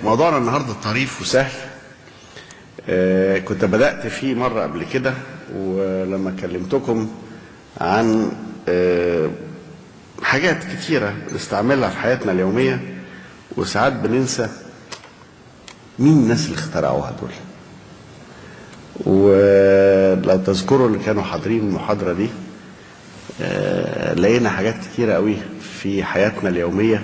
موضوعنا النهارده طريف وسهل. كنت بدأت فيه مرة قبل كده، ولما كلمتكم عن حاجات كتيرة بنستعملها في حياتنا اليومية وساعات بننسى مين الناس اللي اخترعوها دول. ولو تذكروا اللي كانوا حاضرين المحاضرة دي، لقينا حاجات كتيرة قوي في حياتنا اليومية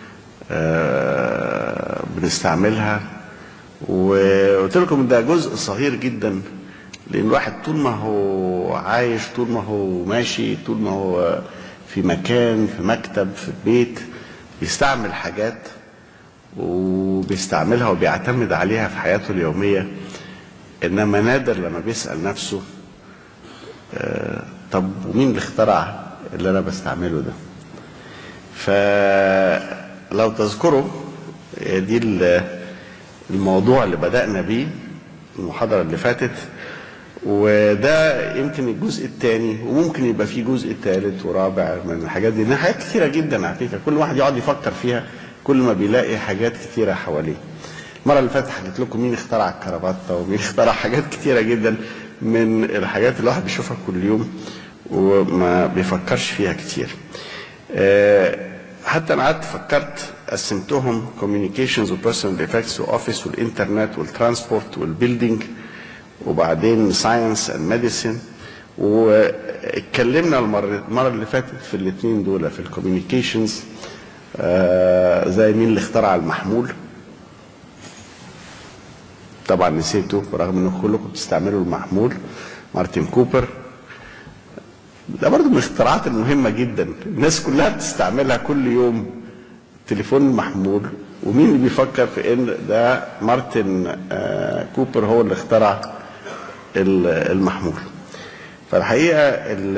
بنستعملها، وقلت لكم ده جزء صغير جدا، لان الواحد طول ما هو عايش، طول ما هو ماشي، طول ما هو في مكان، في مكتب، في بيت، بيستعمل حاجات وبيستعملها وبيعتمد عليها في حياته اليومية. انما نادر لما بيسأل نفسه طب ومين اللي اخترع اللي انا بستعمله ده؟ فلو تذكروا دي الموضوع اللي بدأنا بيه المحاضرة اللي فاتت، وده يمكن الجزء الثاني، وممكن يبقى فيه جزء ثالث ورابع من الحاجات دي، لأنها حاجات كتيرة جدا على فكرة. كل واحد يقعد يفكر فيها كل ما بيلاقي حاجات كتيرة حواليه. المرة اللي فاتت حكيت لكم مين اخترع الكرافته ومين اخترع حاجات كتيرة جدا من الحاجات اللي الواحد بيشوفها كل يوم وما بيفكرش فيها كتير. حتى انا قعدت فكرت، قسمتهم كوميونيكيشنز وبيرسونال افكتس واوفيس والانترنت والترانسبورت والبيلدينج، وبعدين ساينس اند ميديسن، واتكلمنا المره اللي فاتت في الاثنين دول في الكوميونيكيشنز زي مين اللي اخترع المحمول. طبعا نسيته برغم انكم كلكم بتستعملوا المحمول، مارتن كوبر. ده برضه من الاختراعات المهمه جدا، الناس كلها بتستعملها كل يوم، التليفون المحمول. ومين اللي بيفكر في ان ده مارتن كوبر هو اللي اخترع المحمول؟ فالحقيقه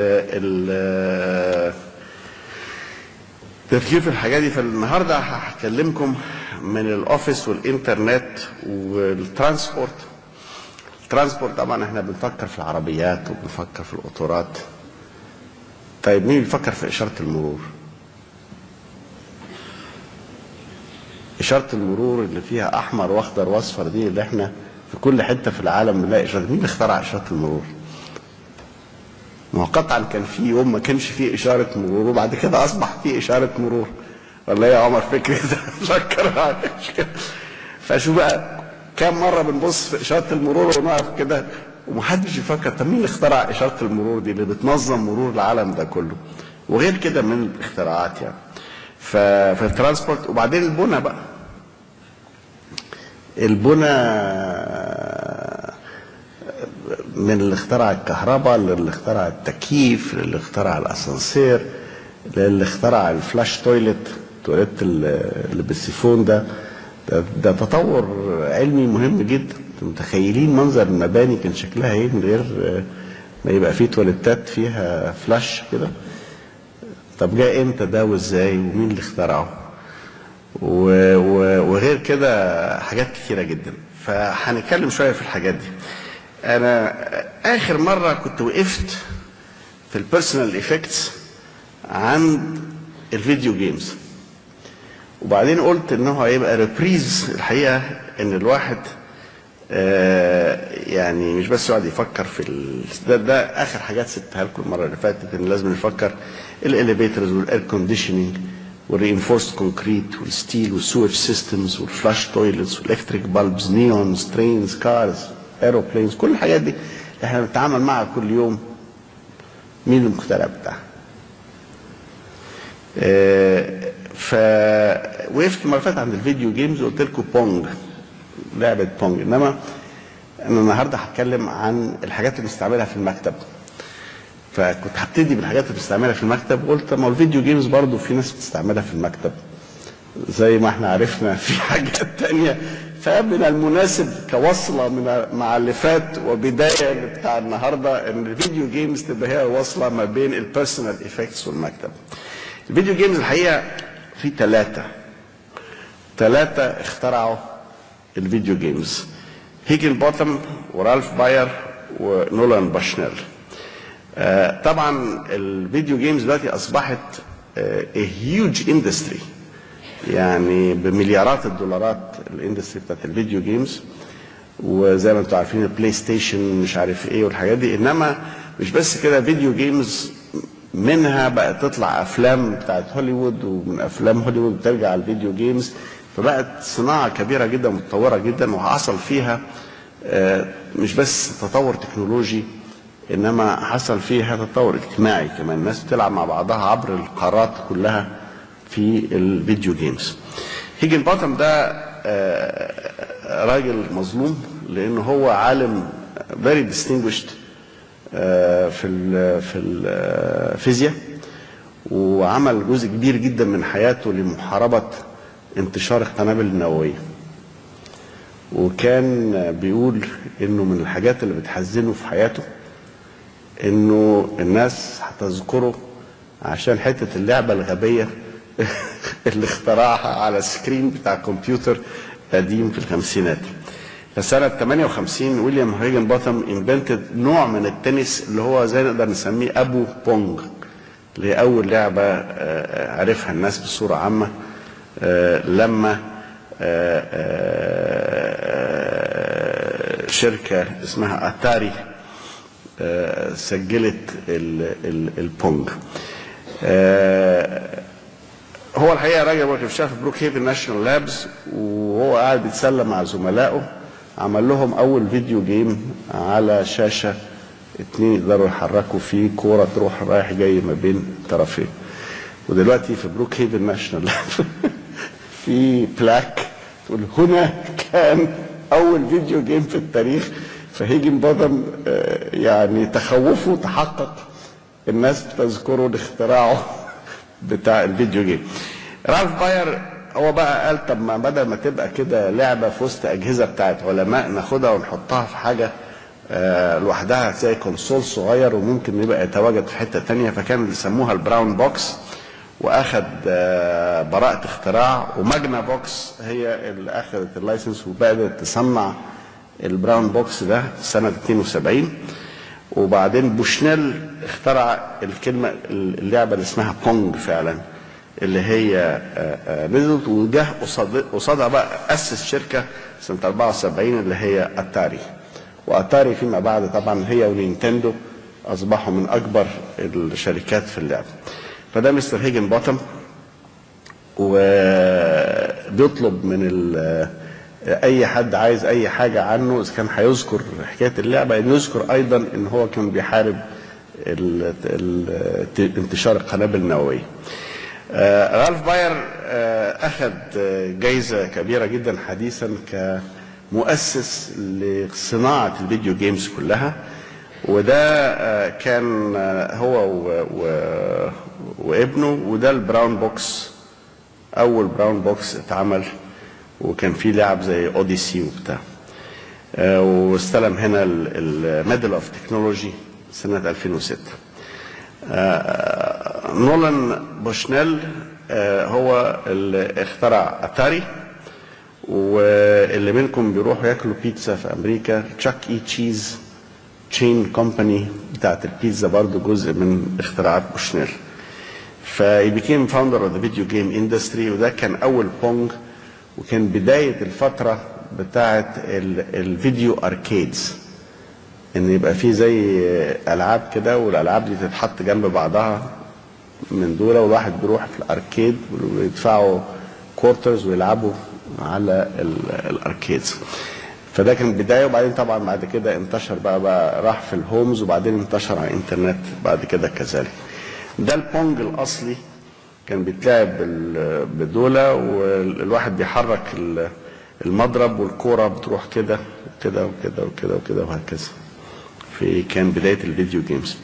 التفكير في الحاجات دي. فالنهارده هكلمكم من الاوفيس والانترنت والترانسبورت. الترانسبورت طبعا احنا بنفكر في العربيات وبنفكر في القطارات. طيب مين بيفكر في اشاره المرور؟ اشاره المرور اللي فيها احمر واخضر واصفر دي، اللي احنا في كل حته في العالم بنلاقي اشاره. مين اللي اخترع اشاره المرور؟ ما هو قطعا كان في يوم ما كانش فيه اشاره مرور، وبعد كده اصبح فيه اشاره مرور. ولا يا عمر فكري ده فكر كده. فشو بقى كم مره بنبص في اشاره المرور ونقف كده ومحدش يفكر طب مين اللي اخترع اشاره المرور دي اللي بتنظم مرور العالم ده كله؟ وغير كده من الاختراعات يعني. في الترانسبورت. وبعدين البنى بقى، البنى من اللي اخترع الكهرباء للي اخترع التكييف للي اخترع الاسانسير للي اخترع الفلاش تويلت اللي بالسيفون ده ده تطور علمي مهم جدا. متخيلين منظر المباني كان شكلها ايه من غير ما يبقى فيه تواليتات فيها فلاش كده؟ طب جاء امتى ده وازاي ومين اللي اخترعه؟ وغير كده حاجات كثيره جدا. فهنتكلم شويه في الحاجات دي. انا اخر مره كنت وقفت في البيرسونال افكتس عند الفيديو جيمز، وبعدين قلت انه هيبقى ريبريز. الحقيقه ان الواحد يعني مش بس يقعد يفكر في ده اخر حاجات سبتها لكم المره اللي فاتت، ان لازم نفكر الاليفيترز والاير كونديشننج والرينفورست كونكريت والستيل والسويتش سيستمز والفلاش تويلتس والالكتريك بالبز، نيونز، ترينز، كارز، ايروبلينز، كل الحاجات دي احنا بنتعامل معها كل يوم. مين المخترع بتاعها؟ فوقفت المره اللي فاتت عند الفيديو جيمز وقلت لكم بونج، لعبه بونج. انما انا النهارده هتكلم عن الحاجات اللي بنستعملها في المكتب. فكنت هبتدي بالحاجات اللي بنستعملها في المكتب، وقلت ما الفيديو جيمز برضه في ناس بتستعملها في المكتب زي ما احنا عرفنا في حاجات تانية. فمن المناسب كوصله مع اللي فات وبدايه بتاع النهارده ان الفيديو جيمز تبقى هي الوصله ما بين البيرسونال افكتس والمكتب. الفيديو جيمز الحقيقه في ثلاثه اخترعوا الفيديو جيمز: هيجن بوتم ورالف باير ونولان باشنيل. طبعا الفيديو جيمز دلوقتي اصبحت a huge industry يعني بمليارات الدولارات الاندستري بتاعت الفيديو جيمز، وزي ما انتم عارفين البلاي ستيشن مش عارف ايه والحاجات دي. انما مش بس كده، فيديو جيمز منها بقت تطلع افلام بتاعت هوليوود، ومن افلام هوليوود بترجع الفيديو جيمز، فبقت صناعه كبيره جدا متطوره جدا، وحصل فيها مش بس تطور تكنولوجي، انما حصل فيها تطور اجتماعي كمان. الناس بتلعب مع بعضها عبر القارات كلها في الفيديو جيمز. هيجن بوتم ده راجل مظلوم، لانه هو عالم very distinguished في الفيزياء، وعمل جزء كبير جدا من حياته لمحاربة انتشار القنابل النووية. وكان بيقول انه من الحاجات اللي بتحزنه في حياته انه الناس هتذكره عشان حتة اللعبة الغبية اللي اخترعها على السكرين بتاع كمبيوتر قديم في الخمسينات. فسنة 58 ويليام هيجن بوتم انفنتد نوع من التنس اللي هو زي نقدر نسميه ابو بونج، اللي هي اول لعبة عرفها الناس بصورة عامة لما شركة اسمها اتاري سجلت البونج. هو الحقيقه راجل كان شغال في بروك هيفن ناشونال لابس، وهو قاعد بيتسلى مع زملائه، عمل لهم اول فيديو جيم على شاشه اتنين يقدروا يحركوا فيه كوره تروح رايح جاي ما بين الطرفين. ودلوقتي في بروك هيفن ناشونال لابس في بلاك تقول هنا كان اول فيديو جيم في التاريخ. فهيجن بوتم يعني تخوفه تحقق، الناس بتذكره لاختراعه بتاع الفيديو جيم. رالف باير هو بقى قال طب ما بدل ما تبقى كده لعبه في وسط اجهزه بتاعت علماء، ناخدها ونحطها في حاجه لوحدها زي كونسول صغير وممكن يبقى يتواجد في حته ثانيه. فكان بيسموها البراون بوكس، واخد براءه اختراع، وماجنا بوكس هي اللي اخذت اللايسنس وبدات تصنع البراون بوكس ده سنه 72. وبعدين بوشنيل اخترع الكلمه اللعبه اللي اسمها بونج فعلا، اللي هي نزلت وجه قصادها بقى اسس شركه سنه 74 اللي هي اتاري. واتاري فيما بعد طبعا هي ونينتندو اصبحوا من اكبر الشركات في اللعبه. فده مستر هيجن بوتم، وبيطلب من اي حد عايز اي حاجه عنه، اذا كان هيذكر حكايه اللعبه ان يذكر ايضا ان هو كان بيحارب انتشار القنابل النوويه. رالف باير اخذ جائزه كبيره جدا حديثا كمؤسس لصناعه الفيديو جيمز كلها. وده كان هو وابنه، وده البراون بوكس، اول براون بوكس اتعمل، وكان فيه لعب زي اوديسي وبتاع. واستلم هنا الميدل اوف تكنولوجي سنه 2006. نولان بوشنيل هو اللي اخترع اتاري، واللي منكم بيروحوا ياكلوا بيتزا في امريكا تشاك اي تشيز تشين كومباني بتاعت البيتزا برضو جزء من اختراعات بوشنيل. فهي became founder of the video game industry، وده كان اول بونج، وكان بدايه الفتره بتاعت الفيديو اركيدز، ان يبقى فيه زي العاب كده، والالعاب دي تتحط جنب بعضها من دول، والواحد بيروح في الاركيد ويدفعوا كورترز ويلعبوا على الاركيدز. فده كان بدايه. وبعدين طبعا بعد كده انتشر بقى راح في الهومز، وبعدين انتشر على الانترنت بعد كده كذلك. ده البونج الاصلي كان بيتلعب بدوله، والواحد بيحرك المضرب والكوره بتروح كده وكده وكده وكده وكده وهكذا. كان بدايه الفيديو جيمز.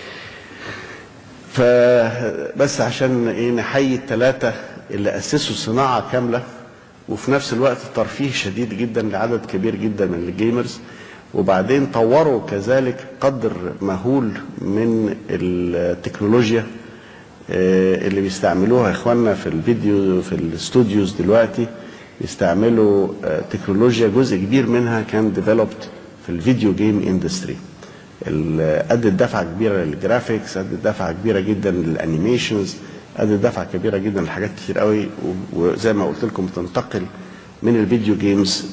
فبس عشان ايه نحيي الثلاثه اللي اسسوا صناعه كامله، وفي نفس الوقت ترفيه شديد جدا لعدد كبير جدا من الجيمرز، وبعدين طوروا كذلك قدر مهول من التكنولوجيا اللي بيستعملوها اخواننا في الفيديو في الاستوديوز دلوقتي. بيستعملوا تكنولوجيا جزء كبير منها كان ديفلوبد في الفيديو جيم اندستري، ادت دفعه كبيره للجرافيكس، ادت دفعه كبيره جدا للانيميشنز، ادي دفعه كبيره جدا لحاجات كتير قوي، وزي ما قلت لكم تنتقل من الفيديو جيمز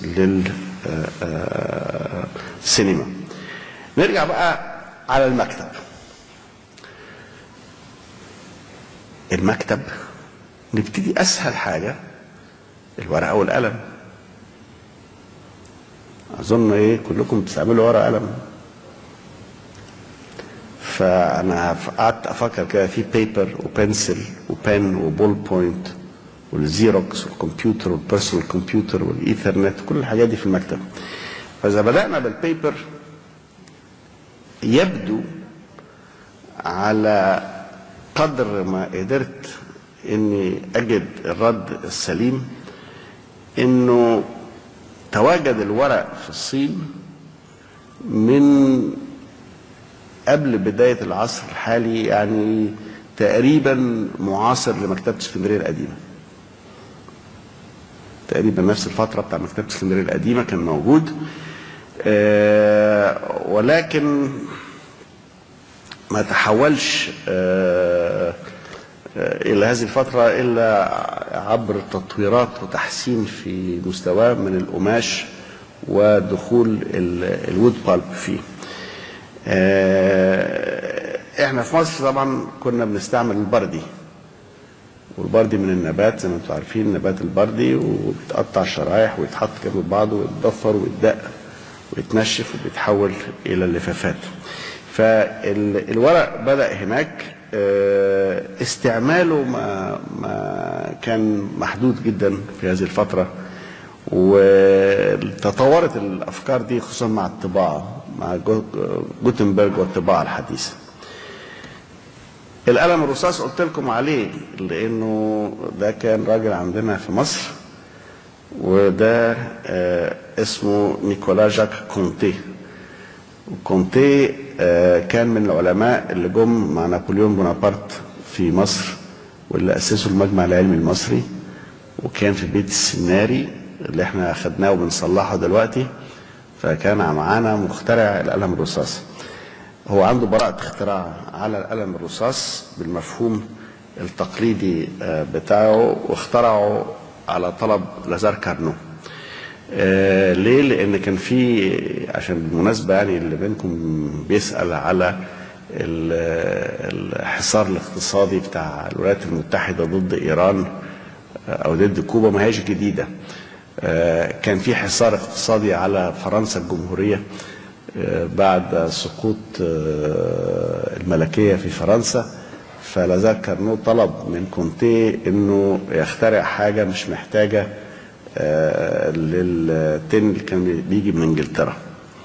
للسينما. نرجع بقى على المكتب. المكتب نبتدي اسهل حاجه الورقه والقلم. اظن كلكم بتستعملوا ورقه وقلم. فانا قعدت افكر كده في بيبر وبنسل وبن وبول بوينت والزيروكس والكمبيوتر والبيرسونال كمبيوتر والايثرنت، كل الحاجات دي في المكتب. فاذا بدانا بالبيبر يبدو على قدر ما قدرت اني اجد الرد السليم انه تواجد الورق في الصين من قبل بداية العصر الحالي، يعني تقريبا معاصر لمكتبة اسكندرية القديمة. تقريبا نفس الفترة بتاع مكتبة اسكندرية القديمة كان موجود، ولكن ما تحولش إلى هذه الفترة إلا عبر تطويرات وتحسين في مستواه من القماش ودخول الوود بالب فيه. احنا في مصر طبعا كنا بنستعمل البردي، والبردي من النبات زي ما انتم عارفين، نبات البردي، وبيتقطع شرايح ويتحط جنب بعضه ويتضفر ويتدق ويتنشف وبيتحول الى اللفافات. فالورق بدأ هناك، استعماله ما كان محدود جدا في هذه الفترة، وتطورت الافكار دي خصوصا مع الطباعة مع جوتنبرج والطباعة الحديثة. القلم الرصاص قلت لكم عليه لانه ده كان راجل عندنا في مصر، وده اسمه نيكولا جاك كونتي. كونتي كان من العلماء اللي جم مع نابليون بونابرت في مصر، واللي اسسوا المجمع العلمي المصري، وكان في بيت السناري اللي احنا اخدناه وبنصلحه دلوقتي. فكان معانا مخترع القلم الرصاص. هو عنده براءة اختراع على القلم الرصاص بالمفهوم التقليدي بتاعه، واخترعه على طلب لازار كارنو. ليه؟ لأن كان في، عشان بالمناسبة يعني اللي بينكم بيسأل على الحصار الاقتصادي بتاع الولايات المتحدة ضد إيران أو ضد كوبا، ما هيش جديدة. كان في حصار اقتصادي على فرنسا الجمهورية بعد سقوط الملكية في فرنسا. فلازار كارنو طلب من كونتي انه يخترع حاجة مش محتاجة للتن اللي كان بيجي من انجلترا،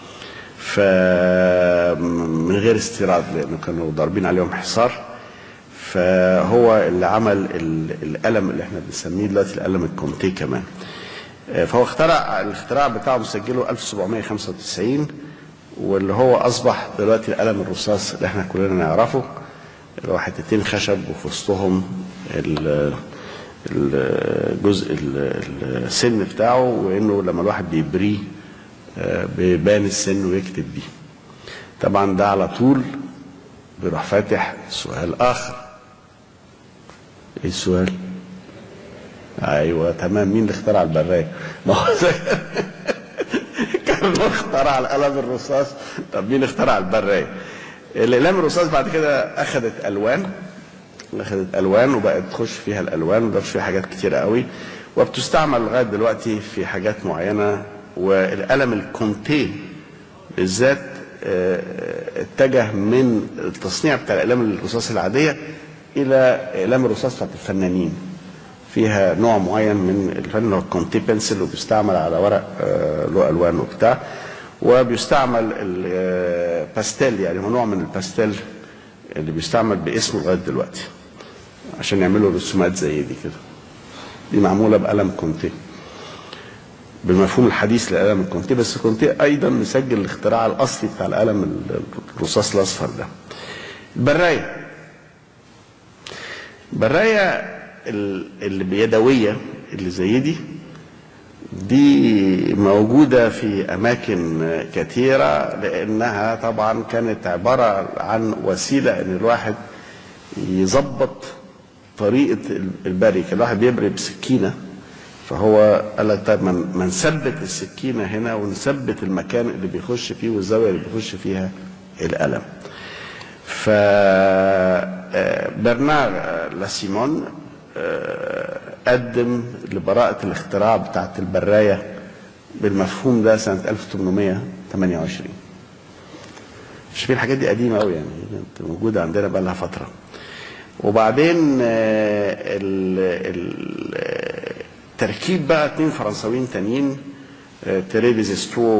فمن غير استيراد لانه كانوا ضاربين عليهم حصار. فهو اللي عمل القلم اللي احنا بنسميه دلوقتي القلم الكونتي كمان. فهو اخترع الاختراع بتاعه مسجله 1795، واللي هو اصبح دلوقتي القلم الرصاص اللي احنا كلنا نعرفه، اللي هو حتتين خشب وفي وسطهم الجزء السن بتاعه، وانه لما الواحد بيبريه بيبان السن ويكتب بيه. طبعا ده على طول بيروح فاتح سؤال اخر. ايه السؤال؟ ايوه تمام، مين اللي اخترع البرايه؟ ما هو كان اخترع القلم الرصاص، طب مين اخترع البرايه؟ الاقلام الرصاص بعد كده اخذت الوان وبقت تخش فيها الالوان، وضاف فيها حاجات كتيره قوي، وبتستعمل لغايه دلوقتي في حاجات معينه. والقلم الكونتي بالذات اتجه من التصنيع بتاع الاقلام الرصاص العاديه الى اقلام الرصاص بتاعت الفنانين، فيها نوع معين من الفن اللي هو الكونتي بنسل، وبيستعمل على ورق له الوان وبتاع، وبيستعمل الباستيل، يعني هو نوع من الباستيل اللي بيستعمل باسمه لغايه دلوقتي عشان يعملوا رسومات زي دي كده. دي معموله بقلم كونتي بالمفهوم الحديث لقلم الكونتي، بس كونتي ايضا مسجل الاختراع الاصلي بتاع القلم الرصاص الاصفر ده. البرايه اللي بيدويه اللي زي دي موجودة في أماكن كثيرة، لأنها طبعا كانت عبارة عن وسيلة أن الواحد يظبط طريقه البري. كان الواحد بيبري بسكينه، فهو قال لك طيب ما نثبت السكينه هنا ونثبت المكان اللي بيخش فيه والزاويه اللي بيخش فيها القلم. ف برنار لاسيمون قدم لبراءة الاختراع بتاعت البراية بالمفهوم ده سنة 1828. شايفين الحاجات دي قديمة قوي، يعني موجودة عندنا بقى لها فترة. وبعدين التركيب بقى 2 فرنساويين تانيين، تيري ديزسترو،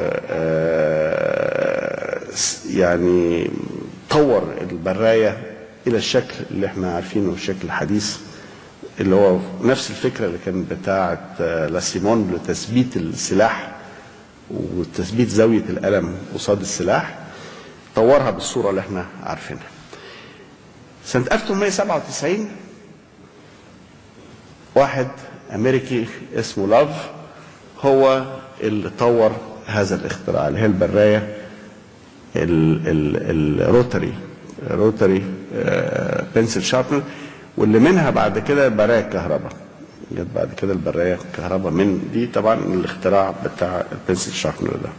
يعني طور البراية إلى الشكل اللي احنا عارفينه، الشكل الحديث اللي هو نفس الفكرة اللي كانت بتاعة لاسيمون لتثبيت السلاح وتثبيت زاوية القلم قصاد السلاح، طورها بالصورة اللي احنا عارفينها. سنة 1897 واحد أمريكي اسمه لاف هو اللي طور هذا الاختراع اللي هي البراية الروتري بنسل شاربنر، واللي منها بعد كده البراية الكهرباء. جت بعد كده البراية الكهرباء من دي طبعا الاختراع بتاع البنسل شاربنر ده.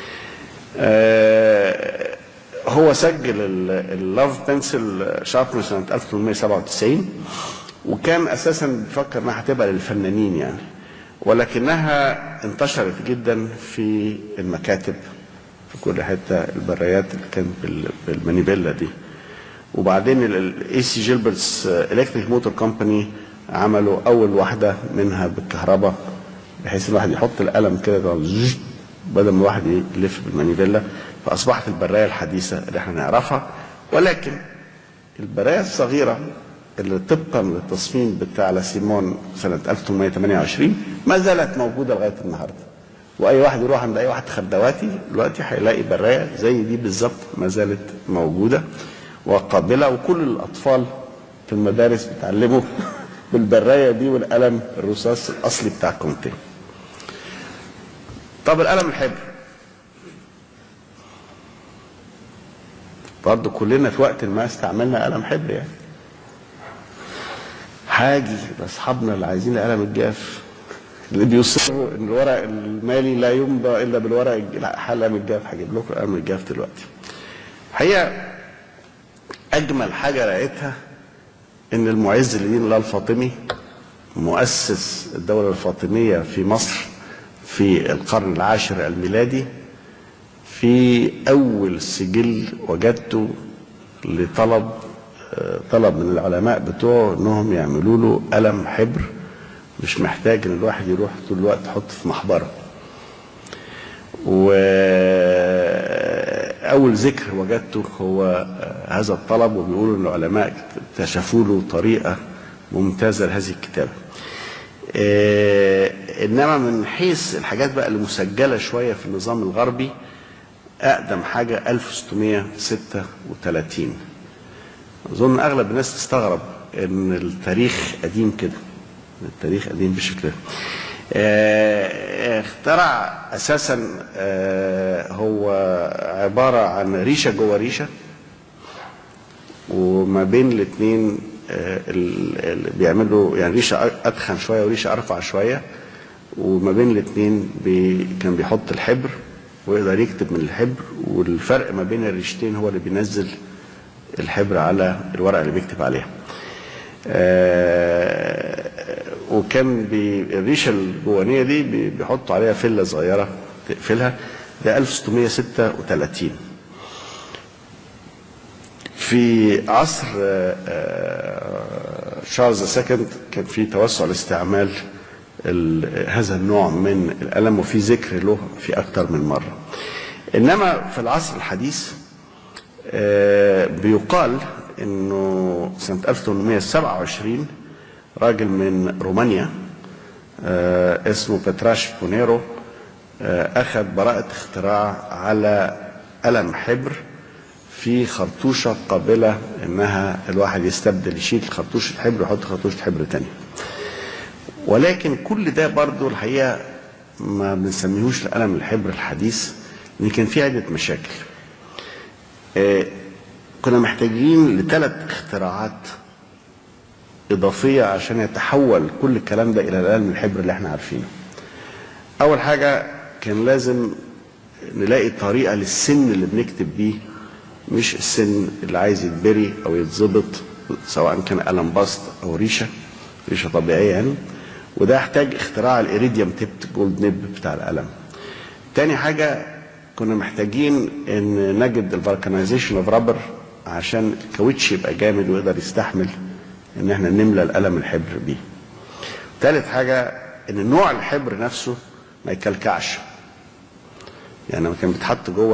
هو سجل اللاف بنسل شاربنر سنة 1897، وكان اساسا بيفكر انها هتبقى للفنانين يعني، ولكنها انتشرت جدا في المكاتب في كل حته، البرايات اللي كانت بالمانيبيلا دي. وبعدين الاي سي جيلبرتس الكتريك موتور كومباني عملوا اول واحده منها بالكهرباء، بحيث الواحد يحط القلم كده بدل ما الواحد يلف بالمانيبيلا، فاصبحت البرايه الحديثه اللي احنا نعرفها. ولكن البرايه الصغيره اللي طبقا للتصميم بتاع لاسيمون سنه 1828 ما زالت موجوده لغايه النهارده. واي واحد يروح عند اي واحد خردواتي دلوقتي هيلاقي برايه زي دي بالظبط ما زالت موجوده وقابله، وكل الاطفال في المدارس بيتعلموا بالبرايه دي والقلم الرصاص الاصلي بتاع كومتيه. طب القلم الحبر برضه كلنا في وقت ما استعملنا قلم حبر يعني. حاجي لاصحابنا اللي عايزين القلم الجاف اللي بيصروا ان الورق المالي لا يمضى الا بالورق القلم الجاف، هجيب لكم القلم الجاف دلوقتي. الحقيقه اجمل حاجه لقيتها ان المعز لدين الله الفاطمي مؤسس الدوله الفاطميه في مصر في القرن العاشر الميلادي، في اول سجل وجدته طلب من العلماء بتوعه انهم يعملوا له قلم حبر، مش محتاج ان الواحد يروح طول الوقت يحط في محبره. واول ذكر وجدته هو هذا الطلب، وبيقولوا ان العلماء اكتشفوا له طريقه ممتازه لهذه الكتابه. انما من حيث الحاجات بقى اللي مسجله شويه في النظام الغربي، اقدم حاجه 1636. اظن اغلب الناس تستغرب ان التاريخ قديم كده، التاريخ قديم بالشكل ده. اخترع اساسا هو عباره عن ريشه جوه ريشه، وما بين الاثنين اللي بيعملوا يعني ريشه ادخن شويه وريشه ارفع شويه، وما بين الاثنين كان بيحط الحبر ويقدر يكتب من الحبر، والفرق ما بين الريشتين هو اللي بينزل الحبر على الورقه اللي بيكتب عليها. وكان الريشه الجوانيه دي بيحطوا عليها فله صغيره تقفلها. ده 1636. في عصر شارلز السكند كان في توسع لاستعمال هذا النوع من القلم، وفي ذكر له في اكثر من مره. انما في العصر الحديث بيقال انه سنه 1827 راجل من رومانيا اسمه بتراش بونيرو اخذ براءة اختراع على قلم حبر في خرطوشة قابلة انها الواحد يستبدل، يشيل خرطوش الحبر ويحط خرطوشة حبر تانية. ولكن كل ده برضو الحقيقة ما بنسميهوش القلم الحبر الحديث، لان كان فيه عدة مشاكل. كنا محتاجين ل3 اختراعات اضافيه عشان يتحول كل الكلام ده الى القلم الحبر اللي احنا عارفينه. اول حاجه كان لازم نلاقي طريقه للسن اللي بنكتب بيه، مش السن اللي عايز يتبري او يتظبط، سواء كان قلم بسط او ريشه طبيعيه يعني. وده يحتاج اختراع الإيريديوم تيبت جولد نيب بتاع القلم. تاني حاجه كنا محتاجين ان نجد الفالكانيزيشن اوف رابر عشان الكاوتش يبقى جامد ويقدر يستحمل ان احنا نملى القلم الحبر بيه. تالت حاجه ان نوع الحبر نفسه ما يكلكعش، يعني لما كان بيتحط جوه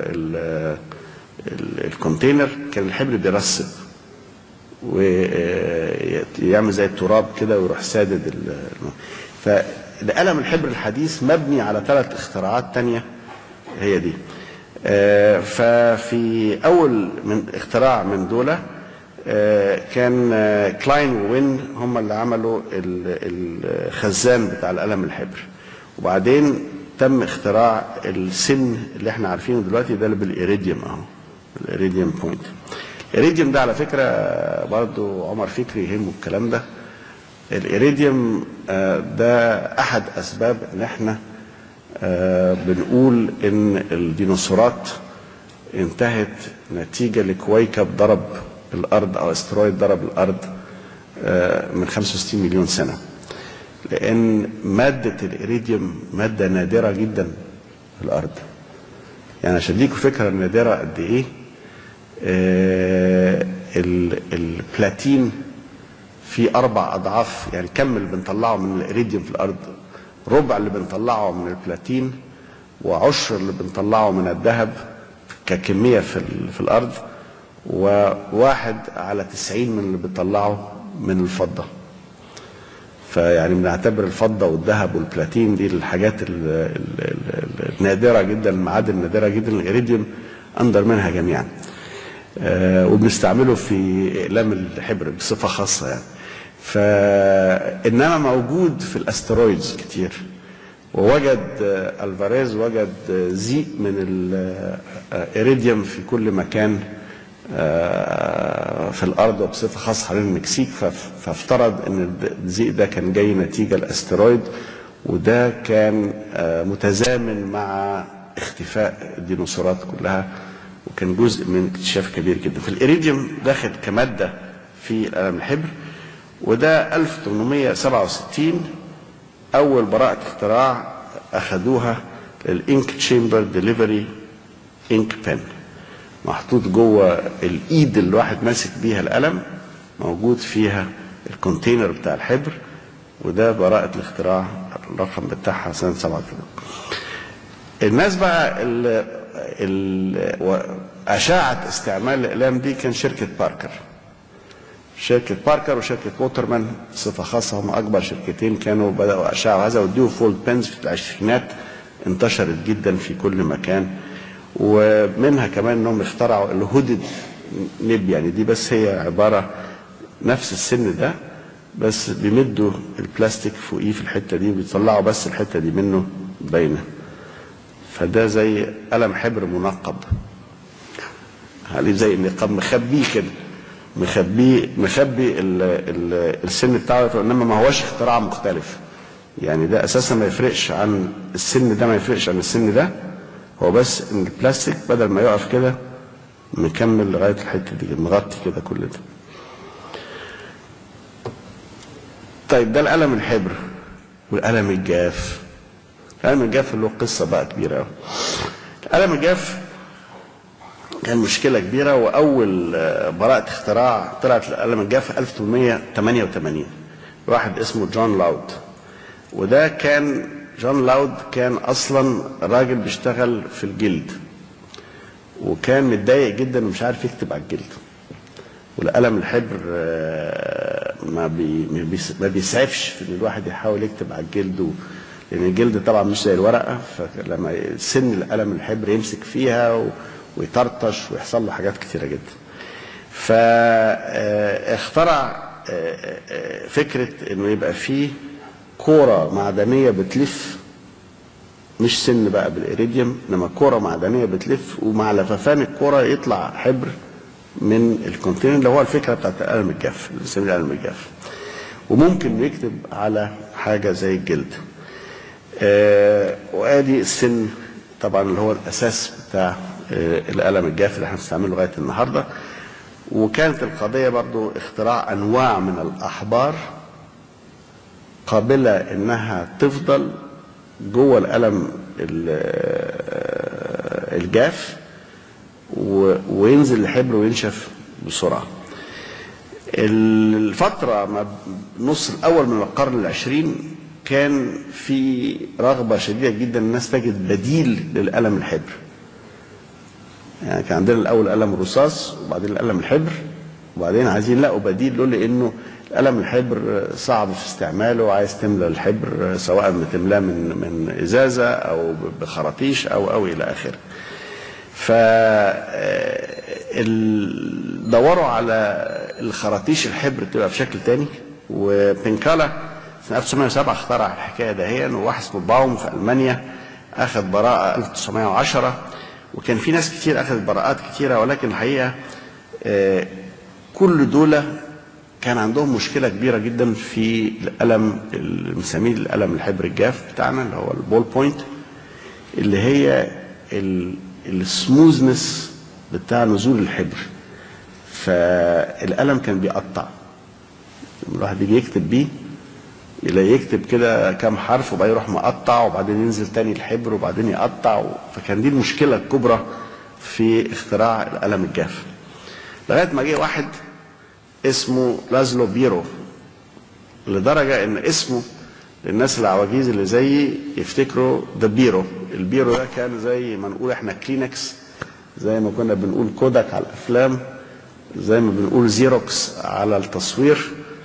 الكونتينر كان الحبر بيرسب ويعمل زي التراب كده ويروح سادد. فالقلم الحبر الحديث مبني على 3 اختراعات تانية هي دي. ففي اول من اختراع من دول كان كلاين ووين هم اللي عملوا الخزان بتاع القلم الحبر، وبعدين تم اختراع السن اللي احنا عارفينه دلوقتي ده اللي بالايريديوم اهو، الايريديوم بوينت. الايريديوم ده على فكره برضو عمر فكري يهمه الكلام ده. الايريديوم ده احد اسباب ان احنا بنقول ان الديناصورات انتهت نتيجه لكويكب ضرب الارض او استرويد ضرب الارض من 65 مليون سنه، لان ماده الايريديوم ماده نادره جدا في الارض. يعني عشان اديكوا فكره نادره قد ايه، البلاتين في 4 أضعاف، يعني كم اللي بنطلعه من الايريديوم في الارض، ربع اللي بنطلعه من البلاتين وعشر اللي بنطلعه من الذهب ككميه في الارض، و1/90 من اللي بنطلعه من الفضه. فيعني بنعتبر الفضه والذهب والبلاتين دي الحاجات النادره جدا، المعادن النادره جدا. الايريديوم اندر منها جميعا، وبنستعمله في اقلام الحبر بصفه خاصه يعني. فانما موجود في الاسترويدز كتير، ووجد الفاريز وجد زيق من الايريديوم في كل مكان في الارض وبصفه خاصه حوالين المكسيك. فافترض ان الزيق ده كان جاي نتيجه الاسترويد، وده كان متزامن مع اختفاء الديناصورات كلها، وكان جزء من اكتشاف كبير جدا. فالايريديوم داخل كماده في القلم الحبر، وده 1867 اول براءه اختراع اخذوها للانك تشامبر ديليفري انك بن، محطوط جوه الايد اللي الواحد ماسك بيها القلم، موجود فيها الكونتينر بتاع الحبر، وده براءه الاختراع الرقم بتاعها سنه 87. الناس بقى أشاعت استعمال الأقلام دي كان شركة باركر. شركة باركر وشركة ووترمان بصفة خاصة هم أكبر شركتين كانوا بدأوا أشاعوا هذا، والديو فولد بنز في العشرينات انتشرت جدا في كل مكان. ومنها كمان أنهم اخترعوا الهودد نيب، يعني دي بس هي عبارة نفس السن ده، بس بيمدوا البلاستيك فوقيه في الحتة دي وبيطلعوا بس الحتة دي منه باينة. فده زي قلم حبر منقب، عليه زي النقاب مخبيه كده، مخبي السن بتاعه، انما ما هوش اختراع مختلف. يعني ده اساسا ما يفرقش عن السن ده، ما يفرقش عن السن ده، هو بس ان البلاستيك بدل ما يقف كده مكمل لغايه الحته دي، مغطي كده كل ده. طيب ده القلم الحبر. والقلم الجاف، القلم الجاف له قصه بقى كبيره قوي. القلم الجاف كان مشكله كبيره، واول براءه اختراع طلعت القلم الجاف في 1888 واحد اسمه جون لاود. وده كان جون لاود كان اصلا راجل بيشتغل في الجلد، وكان متضايق جدا ومش عارف يكتب على الجلد، والقلم الحبر ما بيسعفش في ان الواحد يحاول يكتب على الجلد، لان الجلد طبعا مش زي الورقه، فلما سن القلم الحبر يمسك فيها ويطرطش ويحصل له حاجات كتيره جدا. فاخترع فكره انه يبقى فيه كوره معدنيه بتلف، مش سن بقى بالايريديوم، انما كوره معدنيه بتلف، ومع لففان الكوره يطلع حبر من الكونتينر اللي هو الفكره بتاعت القلم الجاف اللي بنسميه القلم الجاف، وممكن يكتب على حاجه زي الجلد. وادي السن طبعا اللي هو الاساس بتاع القلم الجاف اللي احنا بنستعمله لغايه النهارده. وكانت القضيه برضو اختراع انواع من الاحبار قابله انها تفضل جوه القلم الجاف وينزل الحبر وينشف بسرعه. الفتره ما نص الاول من القرن العشرين كان في رغبه شديده جدا الناس تجد بديل للقلم الحبر. يعني كان عندنا الاول قلم الرصاص وبعدين القلم الحبر، وبعدين عايزين يلاقوا بديل له لانه القلم الحبر صعب في استعماله، عايز تملى الحبر سواء بتملاه من ازازه او بخراطيش او الى اخره. ف دوروا على الخراطيش الحبر تبقى بشكل تاني، وبنكالا في 1907 اخترع الحكايه دهيا، وواحد اسمه باوم في المانيا اخذ براءه 1910، وكان في ناس كتير اخذت براءات كتيره، ولكن الحقيقه كل دول كان عندهم مشكله كبيره جدا في القلم اللي بنسميه القلم الحبر الجاف بتاعنا اللي هو البول بوينت، اللي هي السموزنس بتاع نزول الحبر. فالقلم كان بيقطع، الواحد يجي يكتب بيه يكتب كده كام حرف وبعدين يروح مقطع وبعدين ينزل تاني الحبر وبعدين يقطع. فكان دي المشكله الكبرى في اختراع القلم الجاف، لغايه ما جه واحد اسمه لازلو بيرو، لدرجه ان اسمه للناس العواجيز اللي زيي يفتكروا ده بيرو. البيرو ده كان زي ما نقول احنا كلينكس، زي ما كنا بنقول كوداك على الافلام، زي ما بنقول زيروكس على التصوير.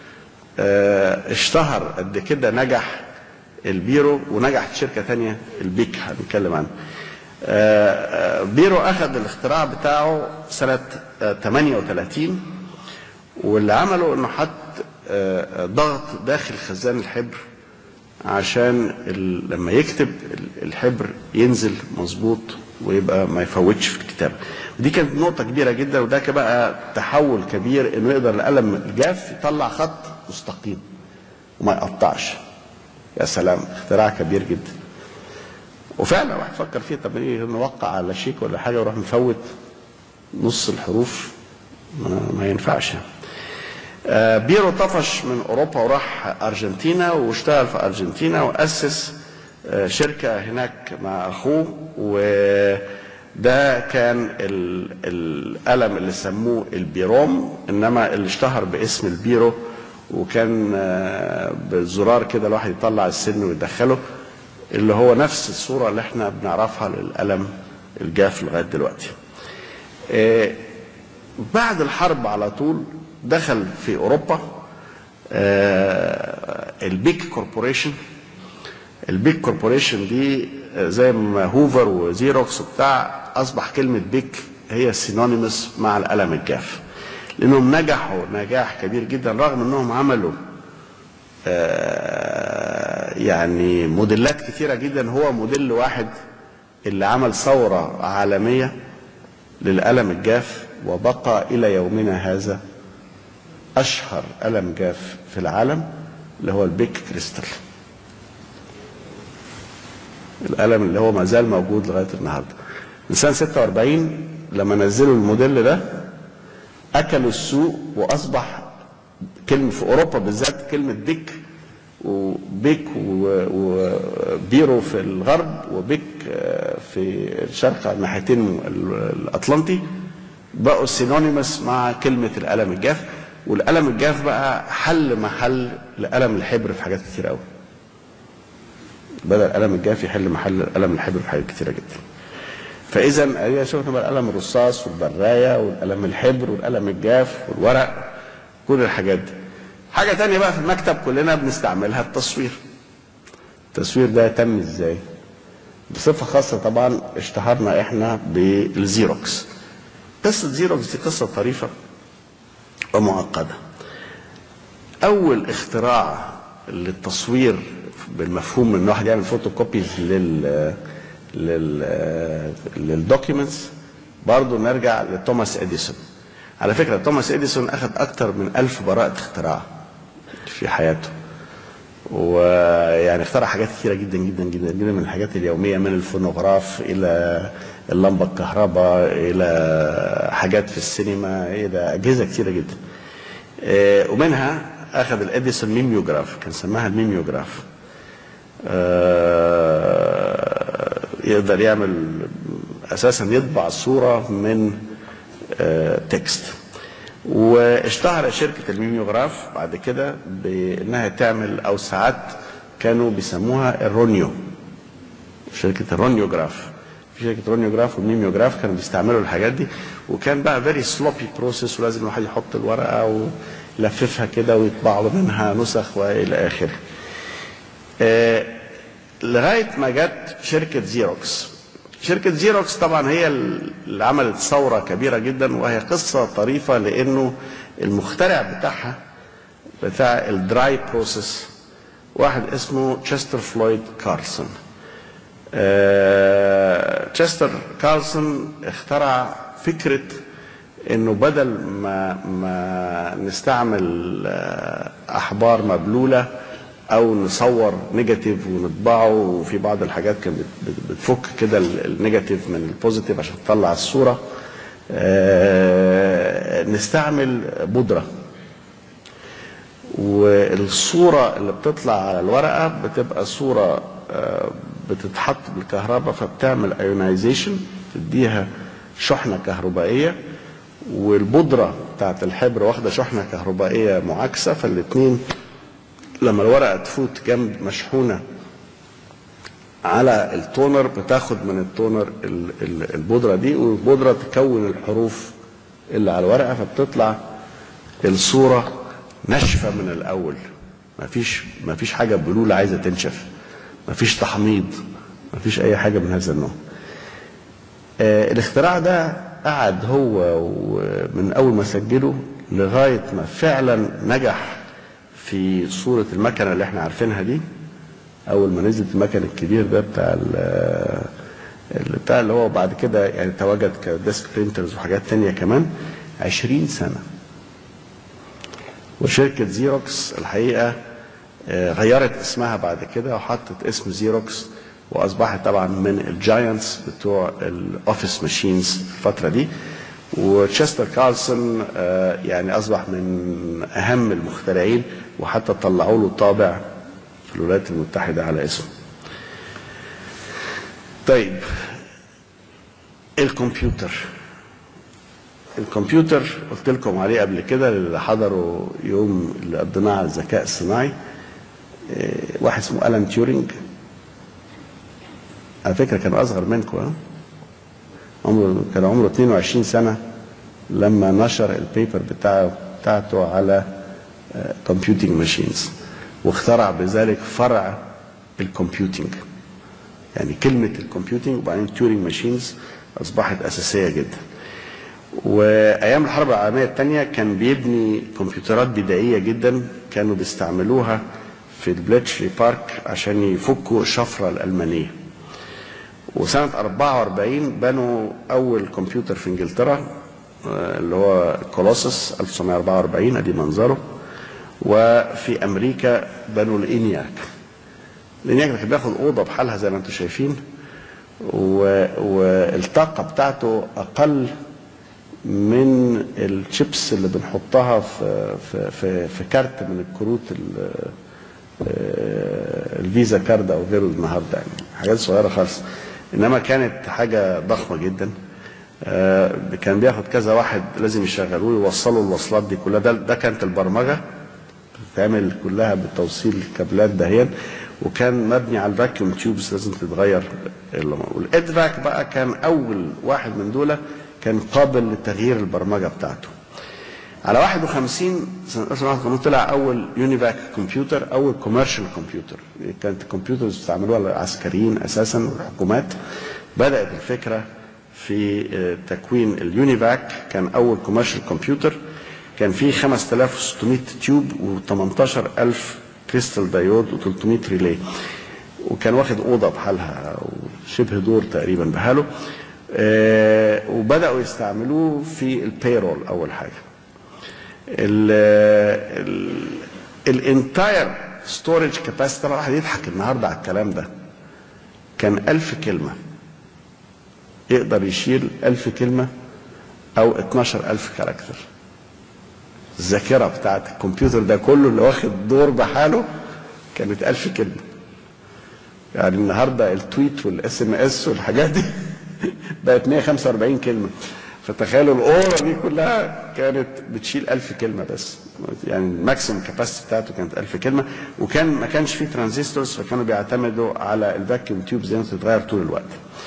اشتهر قد كده نجح البيرو، ونجحت شركه ثانيه البيك هنتكلم عنها. بيرو اخذ الاختراع بتاعه سنه 38، واللي عمله انه حط ضغط داخل خزان الحبر عشان لما يكتب الحبر ينزل مظبوط ويبقى ما يفوتش في الكتابه. ودي كانت نقطه كبيره جدا، وده بقى تحول كبير انه يقدر القلم الجاف يطلع خط مستقيم وما يقطعش. يا سلام، اختراع كبير جدا. وفعلا واحد فكر فيه، طب ايه نوقع على شيك ولا حاجه وراح نفوت نص الحروف؟ ما ينفعش. بيرو طفش من اوروبا وراح ارجنتينا واشتغل في ارجنتينا واسس شركه هناك مع اخوه، وده كان القلم اللي سموه البيروم، انما اللي اشتهر باسم البيرو، وكان بالزرار كده الواحد يطلع السن ويدخله، اللي هو نفس الصوره اللي احنا بنعرفها للقلم الجاف لغايه دلوقتي. بعد الحرب على طول دخل في اوروبا البيك كوربوريشن. البيك كوربوريشن دي زي ما هوفر وزيروكس وبتاع، اصبح كلمه بيك هي سينونيمس مع القلم الجاف، لانهم نجحوا نجاح كبير جدا رغم انهم عملوا يعني موديلات كثيره جدا. هو موديل واحد اللي عمل ثوره عالميه للقلم الجاف، وبقى الى يومنا هذا اشهر قلم جاف في العالم اللي هو البيك كريستال، القلم اللي هو ما زال موجود لغايه النهارده. من سنه 46 لما نزلوا الموديل ده اكلوا السوق، واصبح كلمه في اوروبا بالذات كلمه بيك، وبيك وبيرو في الغرب وبيك في الشرق على الناحيتين الاطلنطي، بقوا سينونيمس مع كلمه القلم الجاف. والقلم الجاف بقى حل محل لقلم الحبر في حاجات كتير قوي، بدأ القلم الجاف يحل محل القلم الحبر في حاجات كتيره جدا. فاذا شفنا بقى القلم الرصاص والبرايه والقلم الحبر والقلم الجاف والورق، كل الحاجات دي. حاجه تانية بقى في المكتب كلنا بنستعملها، التصوير. التصوير ده تم ازاي؟ بصفه خاصه طبعا اشتهرنا احنا بالزيروكس. قصه زيروكس دي قصه طريفه ومعقده. اول اختراع للتصوير بالمفهوم ان واحد يعمل فوتوكوبيز للدوكيومنتس، برضه نرجع لتوماس اديسون. على فكرة توماس اديسون اخذ اكتر من 1000 براءة اختراع في حياته، ويعني اخترع حاجات كثيرة جدا جدا جدا جدا، من الحاجات اليومية، من الفونوغراف الى اللمبة الكهرباء الى حاجات في السينما الى اجهزة كثيرة جدا. ومنها اخذ الاديسون ميميوجراف، كان سماها الميميوجراف. يقدر يعمل اساسا يطبع صورة من تكست. واشتهر شركة الميميوجراف بعد كده بانها تعمل، او ساعات كانوا بيسموها الرونيو، شركة الرونيوجراف. في شركة رونيوجراف والميميوجراف كانوا بيستعملوا الحاجات دي، وكان بقى فيري سلوبي بروسيس، ولازم الواحد يحط الورقة ويلففها كده ويطبع منها نسخ والى اخره. لغاية ما جت شركة زيروكس. شركة زيروكس طبعا هي اللي عملت ثورة كبيرة جدا، وهي قصة طريفة، لانه المخترع بتاعها بتاع الدراي بروسيس واحد اسمه تشستر فلويد كارلسون. تشستر كارلسون اخترع فكرة انه بدل ما نستعمل احبار مبلولة او نصور نيجاتيف ونطبعه، وفي بعض الحاجات كانت بتفك كده النيجاتيف من البوزيتيف عشان تطلع الصورة، نستعمل بودرة، والصورة اللي بتطلع على الورقة بتبقى صورة بتتحط بالكهرباء، فبتعمل ايونايزيشن، تديها شحنة كهربائية، والبودرة بتاعت الحبر واخدة شحنة كهربائية معاكسة، فالاتنين لما الورقة تفوت جنب مشحونة على التونر بتاخد من التونر البودرة دي، والبودرة تكون الحروف اللي على الورقة، فبتطلع الصورة ناشفة من الأول، مفيش حاجة بلولة عايزة تنشف، مفيش تحميض، مفيش أي حاجة من هذا النوع. الاختراع ده قعد هو من أول ما سجله لغاية ما فعلا نجح في صورة المكنة اللي احنا عارفينها دي. أول ما نزلت المكن الكبير ده بتاع اللي هو بعد كده يعني تواجد كديسك برينترز وحاجات تانية كمان، 20 سنة. وشركة زيروكس الحقيقة غيرت اسمها بعد كده وحطت اسم زيروكس، واصبحت طبعا من الجاينتس بتوع الاوفيس ماشينز الفترة دي. وتشستر كارلسون يعني اصبح من اهم المخترعين، وحتى طلعوا له طابع في الولايات المتحدة على اسمه. طيب الكمبيوتر قلت لكم عليه قبل كده، اللي حضروا يوم اللي قضيناه على الذكاء الصناعي، واحد اسمه ألان تيورينج، على فكرة كان أصغر منكم، كان عمره 22 سنة لما نشر البيبر بتاعته على كومبيوتنج ماشينز، واخترع بذلك فرع الكمبيوتنج، يعني كلمة الكمبيوتنج وبعدين تيورينج ماشينز أصبحت أساسية جدا. وأيام الحرب العالمية الثانية كان بيبني كمبيوترات بدائية جدا، كانوا بيستعملوها في البليتشلي بارك عشان يفكوا الشفرة الألمانية. وسنة 44 بنوا أول كمبيوتر في إنجلترا اللي هو كولوسس 1944، ادي منظره. وفي أمريكا بنوا الإنياك. الإنياك كان بياخد أوضة بحالها زي ما أنتم شايفين، والطاقة بتاعته أقل من الشيبس اللي بنحطها في كارت من الكروت الفيزا كارد او غيره النهارده، يعني حاجات صغيره خالص، انما كانت حاجه ضخمه جدا. كان بياخد كذا واحد لازم يشغلوه يوصلوا الوصلات دي كلها. ده كانت البرمجه بتتعمل كلها بتوصيل الكابلات دهيا، وكان مبني على الفاكيوم تيوبس لازم تتغير. والادفاك بقى كان اول واحد من دول كان قابل لتغيير البرمجه بتاعته. على 51 سنة 1981 طلع أول يونيفاك كمبيوتر، أول كوميرشال كمبيوتر. كانت الكمبيوترز بيستعملوها العسكريين أساسا والحكومات. بدأت الفكرة في تكوين اليونيفاك، كان أول كوميرشال كمبيوتر، كان فيه 5600 تيوب و18000 كريستال دايود و300 ريلي، وكان واخد أوضة بحالها أو شبه دور تقريبا بحاله. وبداوا يستعملوه في البيرول اول حاجه. الانتاير ستورج كاباسيتي، طبعا الواحد يضحك النهارده على الكلام ده، كان 1000 كلمه، يقدر يشيل 1000 كلمه او 12000 كاركتر. الذاكره بتاعت الكمبيوتر ده كله اللي واخد دور بحاله كانت 1000 كلمه. يعني النهارده التويت والاس ام اس والحاجات دي بقت 145 كلمه. فتخيلوا الاورا دي كلها كانت بتشيل 1000 كلمه بس، يعني الماكسيمم كاباسيتي بتاعته كانت 1000 كلمه، وكان ما كانش فيه ترانزستورز، فكانوا بيعتمدوا على الفاكيوم تيوبز اللي بتتغير طول الوقت.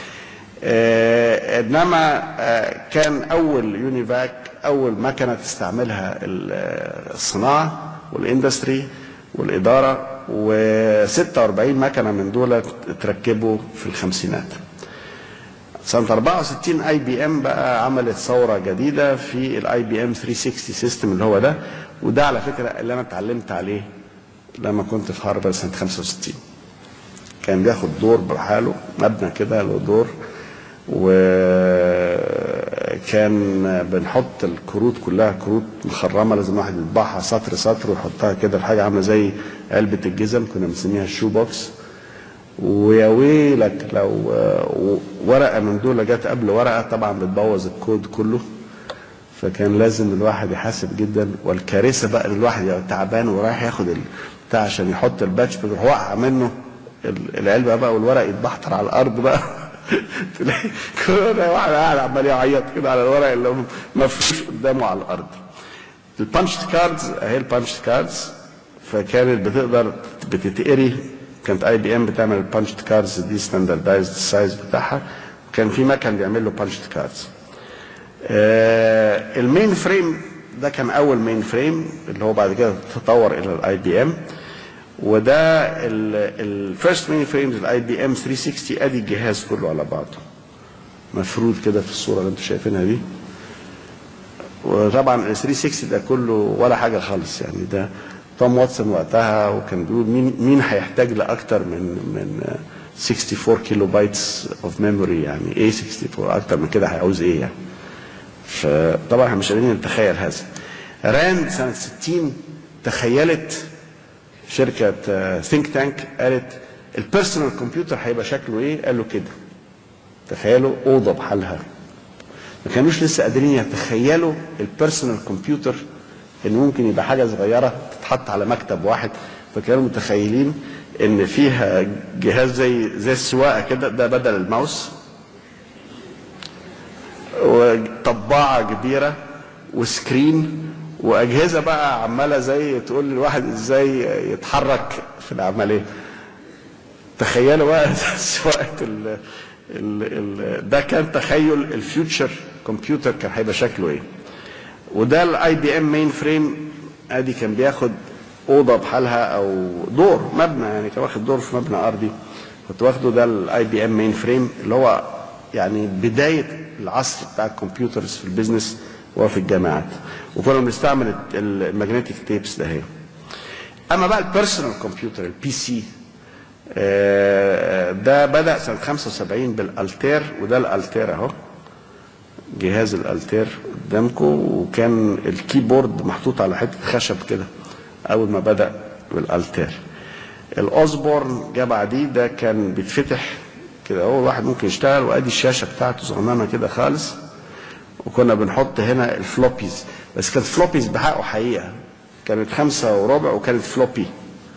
انما كان اول يونيفاك اول مكنه تستعملها الصناعه والاندستري والاداره، و46 مكنه من دول تركبوا في الخمسينات. سنه 64 اي بي ام بقى عملت ثوره جديده في الاي بي ام 360 سيستم اللي هو ده، وده على فكره اللي انا اتعلمت عليه لما كنت في هارفارد سنه 65. كان بياخد دور بحاله، مبنى كده له دور، وكان بنحط الكروت كلها كروت مخرمه لازم واحد يطبعها سطر سطر ويحطها كده في حاجه عامله زي علبه الجزم، كنا بنسميها الشو بوكس. ويا ويلك لو ورقه من دول جت قبل ورقه طبعا بتبوظ الكود كله، فكان لازم الواحد يحاسب جدا. والكارثه بقى ان الواحد يبقى تعبان ورايح ياخد البتاع عشان يحط الباتش، بيروح وقع منه العلبه بقى والورق يتبحتر على الارض بقى تلاقي كل واحد قاعد عمال يعيط كده على الورق اللي مفروش قدامه على الارض. البانش كاردز اهي البانش كاردز، فكانت بتقدر بتتقري، كانت اي بي ام بتعمل البانش كاردز دي ستاندردايزد السايز بتاعها، وكان في مكان بيعمل له بانش كاردز. المين فريم ده كان اول مين فريم اللي هو بعد كده تطور الى الاي بي ام، وده الفيرست مين فريمز الاي بي ام 360. ادي الجهاز كله على بعضه مفروض كده في الصوره اللي انتم شايفينها دي. وطبعا ال 360 ده كله ولا حاجه خالص، يعني ده توم واتسون وقتها وكان بيقول مين هيحتاج لاكتر من 64 كيلو بايتس اوف ميموري، يعني ايه 64 اكتر من كده هيعوز ايه يعني. فطبعا احنا مش قادرين نتخيل هذا. راند سنه 60 تخيلت شركه ثينك تانك، قالت البيرسونال كمبيوتر هيبقى شكله ايه؟ قالوا كده. تخيلوا اوضه بحالها، ما كانوش لسه قادرين يتخيلوا البيرسونال كمبيوتر ان ممكن يبقى حاجه صغيره تتحط على مكتب واحد، فكانوا متخيلين ان فيها جهاز زي السواقه كده، ده بدل الماوس، وطباعه كبيره وسكرين واجهزه بقى عماله زي تقول للواحد ازاي يتحرك في العمليه. تخيلوا بقى سواقه ده كان تخيل الفيوتشر كمبيوتر كان هيبقى شكله ايه. وده الاي بي ام مين فريم، ادي كان بياخد اوضه بحالها او دور مبنى، يعني كان واخد دور في مبنى ارضي كنت واخده. ده الاي بي ام مين فريم اللي هو يعني بدايه العصر بتاع الكمبيوترز في البيزنس وفي الجامعات، وكنا بنستعمل الماجنتيك تيبس ده هي. اما بقى البيرسونال كمبيوتر البي سي ده بدا سنه 75 بالالتير، وده الالتير اهو جهاز الالتير قدامكم، وكان الكيبورد محطوط على حته خشب كده اول ما بدا بالالتير. الاوزبورن جه بعديه، ده كان بيتفتح كده اهو الواحد ممكن يشتغل، وادي الشاشه بتاعته صغننه كده خالص، وكنا بنحط هنا الفلوبيز، بس كانت فلوبيز بحقه حقيقه، كانت 5 وربع وكانت فلوبي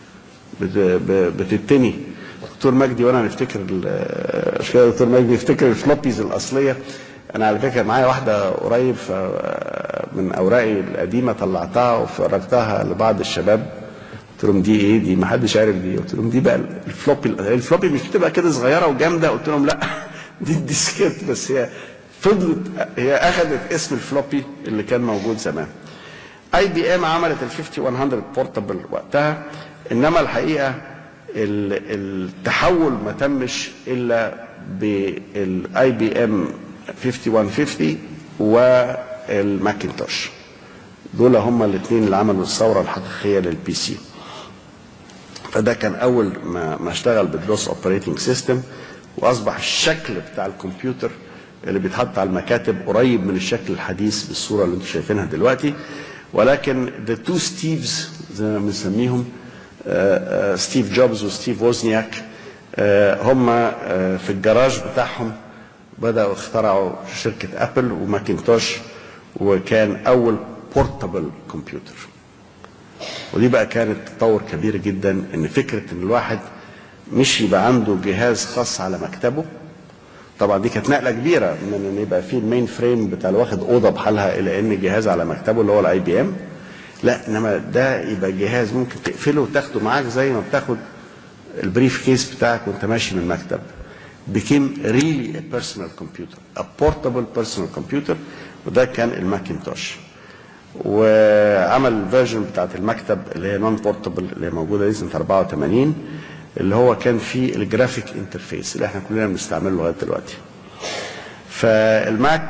بتتني. دكتور مجدي وانا نفتكر مش كده دكتور مجدي يفتكر الفلوبيز الاصليه. انا على فكره معايا واحده قريب من اوراقي القديمه طلعتها وفرجتها لبعض الشباب، قلت لهم دي ايه دي؟ ما حدش عارف دي. قلت لهم دي بقى الفلوبي مش بتبقى كده صغيره وجامده؟ قلت لهم لا دي الديسكيت، بس هي فضلت هي اخذت اسم الفلوبي اللي كان موجود زمان. اي بي ام عملت ال 5100 بورتابل وقتها، انما الحقيقه التحول ما تمش الا بالاي بي ام 5150 والماكنتوش. دول هم الاثنين اللي عملوا الثوره الحقيقيه للبي سي. فده كان اول ما اشتغل بالدوس اوبريتنج سيستم، واصبح الشكل بتاع الكمبيوتر اللي بيتحط على المكاتب قريب من الشكل الحديث بالصوره اللي انتم شايفينها دلوقتي، ولكن the two ستيفز زي ما بنسميهم ستيف جوبز وستيف ووزنياك هم في الجراج بتاعهم بدأوا اخترعوا شركة أبل وماكنتوش، وكان أول بورتابل كمبيوتر. ودي بقى كانت تطور كبير جدا، إن فكرة إن الواحد مش يبقى عنده جهاز خاص على مكتبه. طبعا دي كانت نقلة كبيرة من إن يبقى فيه المين فريم بتاع واخد أوضة بحالها إلى إن جهاز على مكتبه اللي هو الأي بي إم. لا، إنما ده يبقى جهاز ممكن تقفله وتاخده معاك زي ما بتاخد البريف كيس بتاعك وأنت ماشي من المكتب. became really a personal computer, a portable personal computer، وده كان الماكنتوش. وعمل الفيرجن بتاعت المكتب اللي هي نون بورتبل اللي هي موجوده دي سنه 84، اللي هو كان فيه الجرافيك انترفيس اللي احنا كلنا بنستعمله لغايه دلوقتي. فالماك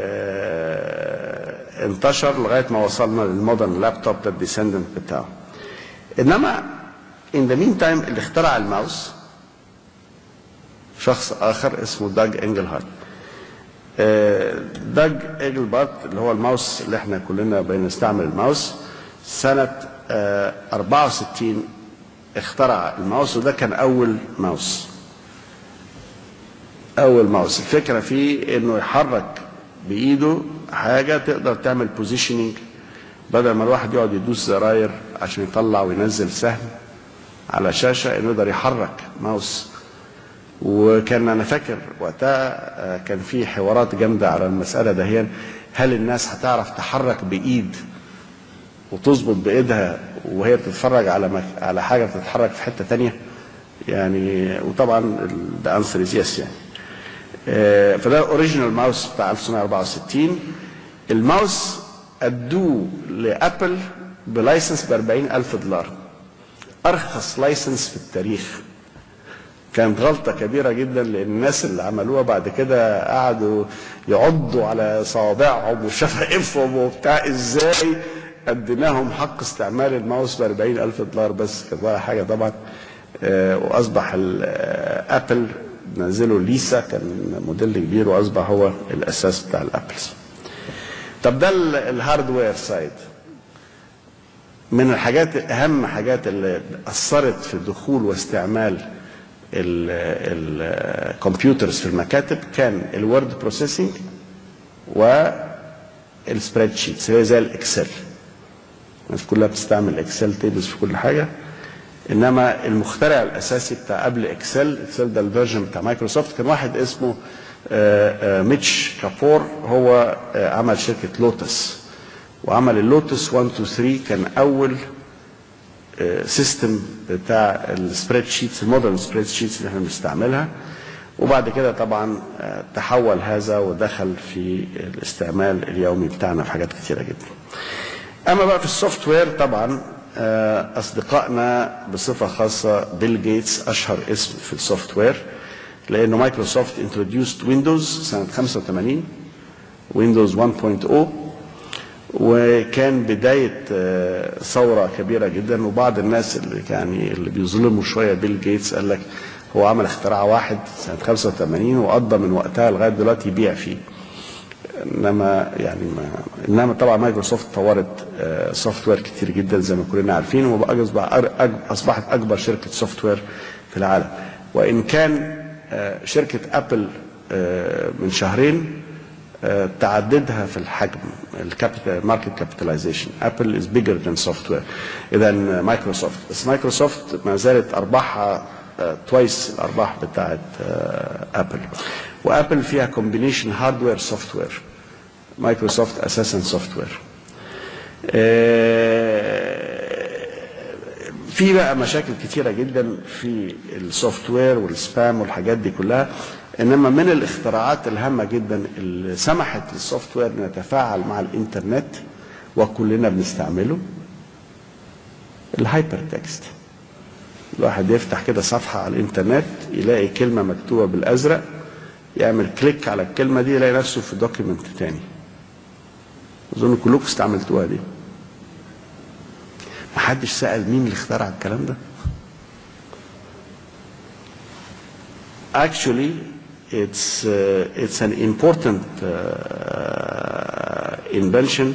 انتشر لغايه ما وصلنا للمودرن لابتوب ده الديسندنت بتاعه. انما in the meantime اللي اخترع الماوس شخص اخر اسمه داج انجلهارت. داج انجلهارت اللي هو الماوس اللي احنا كلنا بنستعمل الماوس، سنة 64 اخترع الماوس، وده كان اول ماوس. اول ماوس الفكرة فيه انه يحرك بايده حاجة تقدر تعمل بوزيشننج، بدل ما الواحد يقعد يدوس زراير عشان يطلع وينزل سهم على شاشة، انه يقدر يحرك ماوس. وكان انا فاكر وقتها كان في حوارات جامده على المساله دهيا، هل الناس هتعرف تحرك بايد وتظبط بايدها وهي بتتفرج على حاجه بتتحرك في حته ثانيه يعني؟ وطبعا ده انسر از يس يعني. فده اوريجينال ماوس بتاع 1964. الماوس ادوه لابل بلايسنس ب $40,000، ارخص لايسنس في التاريخ. كانت غلطة كبيرة جدا، لأن الناس اللي عملوها بعد كده قعدوا يعضوا على صوابعهم وشفايفهم وبتاع، ازاي اديناهم حق استعمال الماوس ب $40,000 بس. كانت بقى حاجة طبعا. واصبح ابل نزلوا ليسا، كان موديل كبير واصبح هو الاساس بتاع الابلز. طب ده الهاردوير سايد. من الحاجات اهم حاجات اللي اثرت في دخول واستعمال الكمبيوترز في المكاتب كان الوورد بروسيسنج والسبريد شيتس اللي هي زي الاكسل. الناس كلها بتستعمل اكسل تيبلز في كل حاجه، انما المخترع الاساسي بتاع قبل اكسل ده الفيرجن بتاع مايكروسوفت، كان واحد اسمه ميتش كابور. هو عمل شركه لوتس، وعمل اللوتس 1 2 3 كان اول سيستم بتاع السبريد شيتس، المودرن سبريد شيتس اللي احنا بنستعملها. وبعد كده طبعا تحول هذا ودخل في الاستعمال اليومي بتاعنا في حاجات كثيره جدا. اما بقى في السوفت وير، طبعا اصدقائنا بصفه خاصه بيل جيتس اشهر اسم في السوفت وير، لانه مايكروسوفت انتروديوست ويندوز سنه 85، ويندوز 1.0، وكان بداية ثورة كبيرة جدا. وبعض الناس اللي بيظلموا شوية بيل جيتس قال لك هو عمل اختراع واحد سنة 85 وقضى من وقتها لغاية دلوقتي يبيع فيه. انما طبعا مايكروسوفت طورت سوفت وير كتير جدا زي ما كلنا عارفين، واصبحت اكبر شركة سوفت وير في العالم. وان كان شركة ابل من شهرين تعددها في الحجم، الماركت كابيتاليزيشن، ابل از بيجر ذان سوفت وير اذا مايكروسوفت. بس مايكروسوفت ما زالت ارباحها توايس الارباح بتاعت ابل. وابل فيها كومبينيشن هاردوير سوفت وير، مايكروسوفت اساسا سوفت وير. في بقى مشاكل كتيره جدا في السوفت وير والسبام والحاجات دي كلها، انما من الاختراعات الهامه جدا اللي سمحت للسوفت وير ان يتفاعل مع الانترنت وكلنا بنستعمله الهايبر تكست. الواحد يفتح كده صفحه على الانترنت يلاقي كلمه مكتوبه بالازرق، يعمل كليك على الكلمه دي يلاقي نفسه في دوكيمنت تاني. اظن كلكم استعملتوها دي. محدش سأل مين اللي اخترع الكلام ده؟ اكشولي it's an important invention.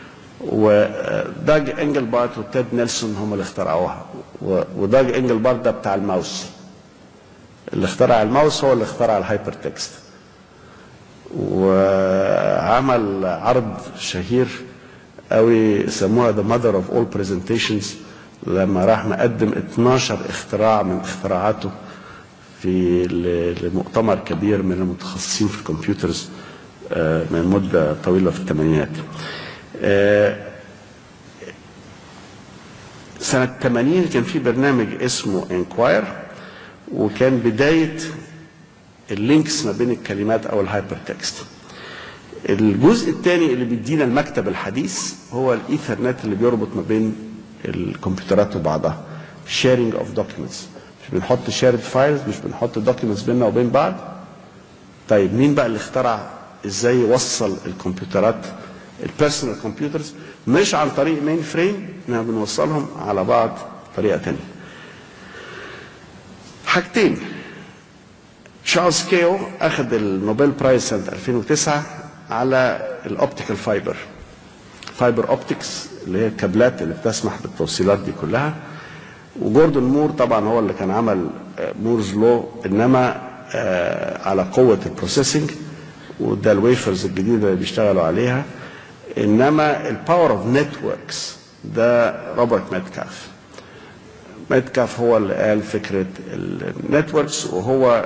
وداج انجلبارت وتيد نيلسون هم اللي اخترعوها. وداج انجلبارت ده بتاع الماوس، اللي اخترع الماوس هو اللي اخترع الهايبر تكست. وعمل عرض شهير قوي سموها The Mother of All Presentations، لما راح مقدم 12 اختراع من اختراعاته في لمؤتمر كبير من المتخصصين في الكمبيوترز من مدة طويلة في الثمانينات. سنة 80 كان في برنامج اسمه انكواير، وكان بداية اللينكس ما بين الكلمات او الهايبر تكست. الجزء الثاني اللي بيدينا المكتب الحديث هو الايثرنت اللي بيربط ما بين الكمبيوترات وبعضها، sharing of documents. مش بنحط شيرد فايلز، مش بنحط دوكيومنتس بيننا وبين بعض. طيب مين بقى اللي اخترع ازاي يوصل الكمبيوترات البيرسونال كمبيوترز مش عن طريق مين فريم، انما بنوصلهم على بعض بطريقه ثانيه. حاجتين، تشارلز كيو اخذ النوبل برايز سنه 2009 على الاوبتيكال فايبر اوبتكس، اللي هي الكابلات اللي بتسمح بالتوصيلات دي كلها. وجوردون مور طبعا هو اللي كان عمل مورز لو، انما على قوه البروسيسنج، وده الويفرز الجديده اللي بيشتغلوا عليها. انما الباور اوف نتوركس ده روبرت ميتكاف هو اللي قال فكره النتوركس، وهو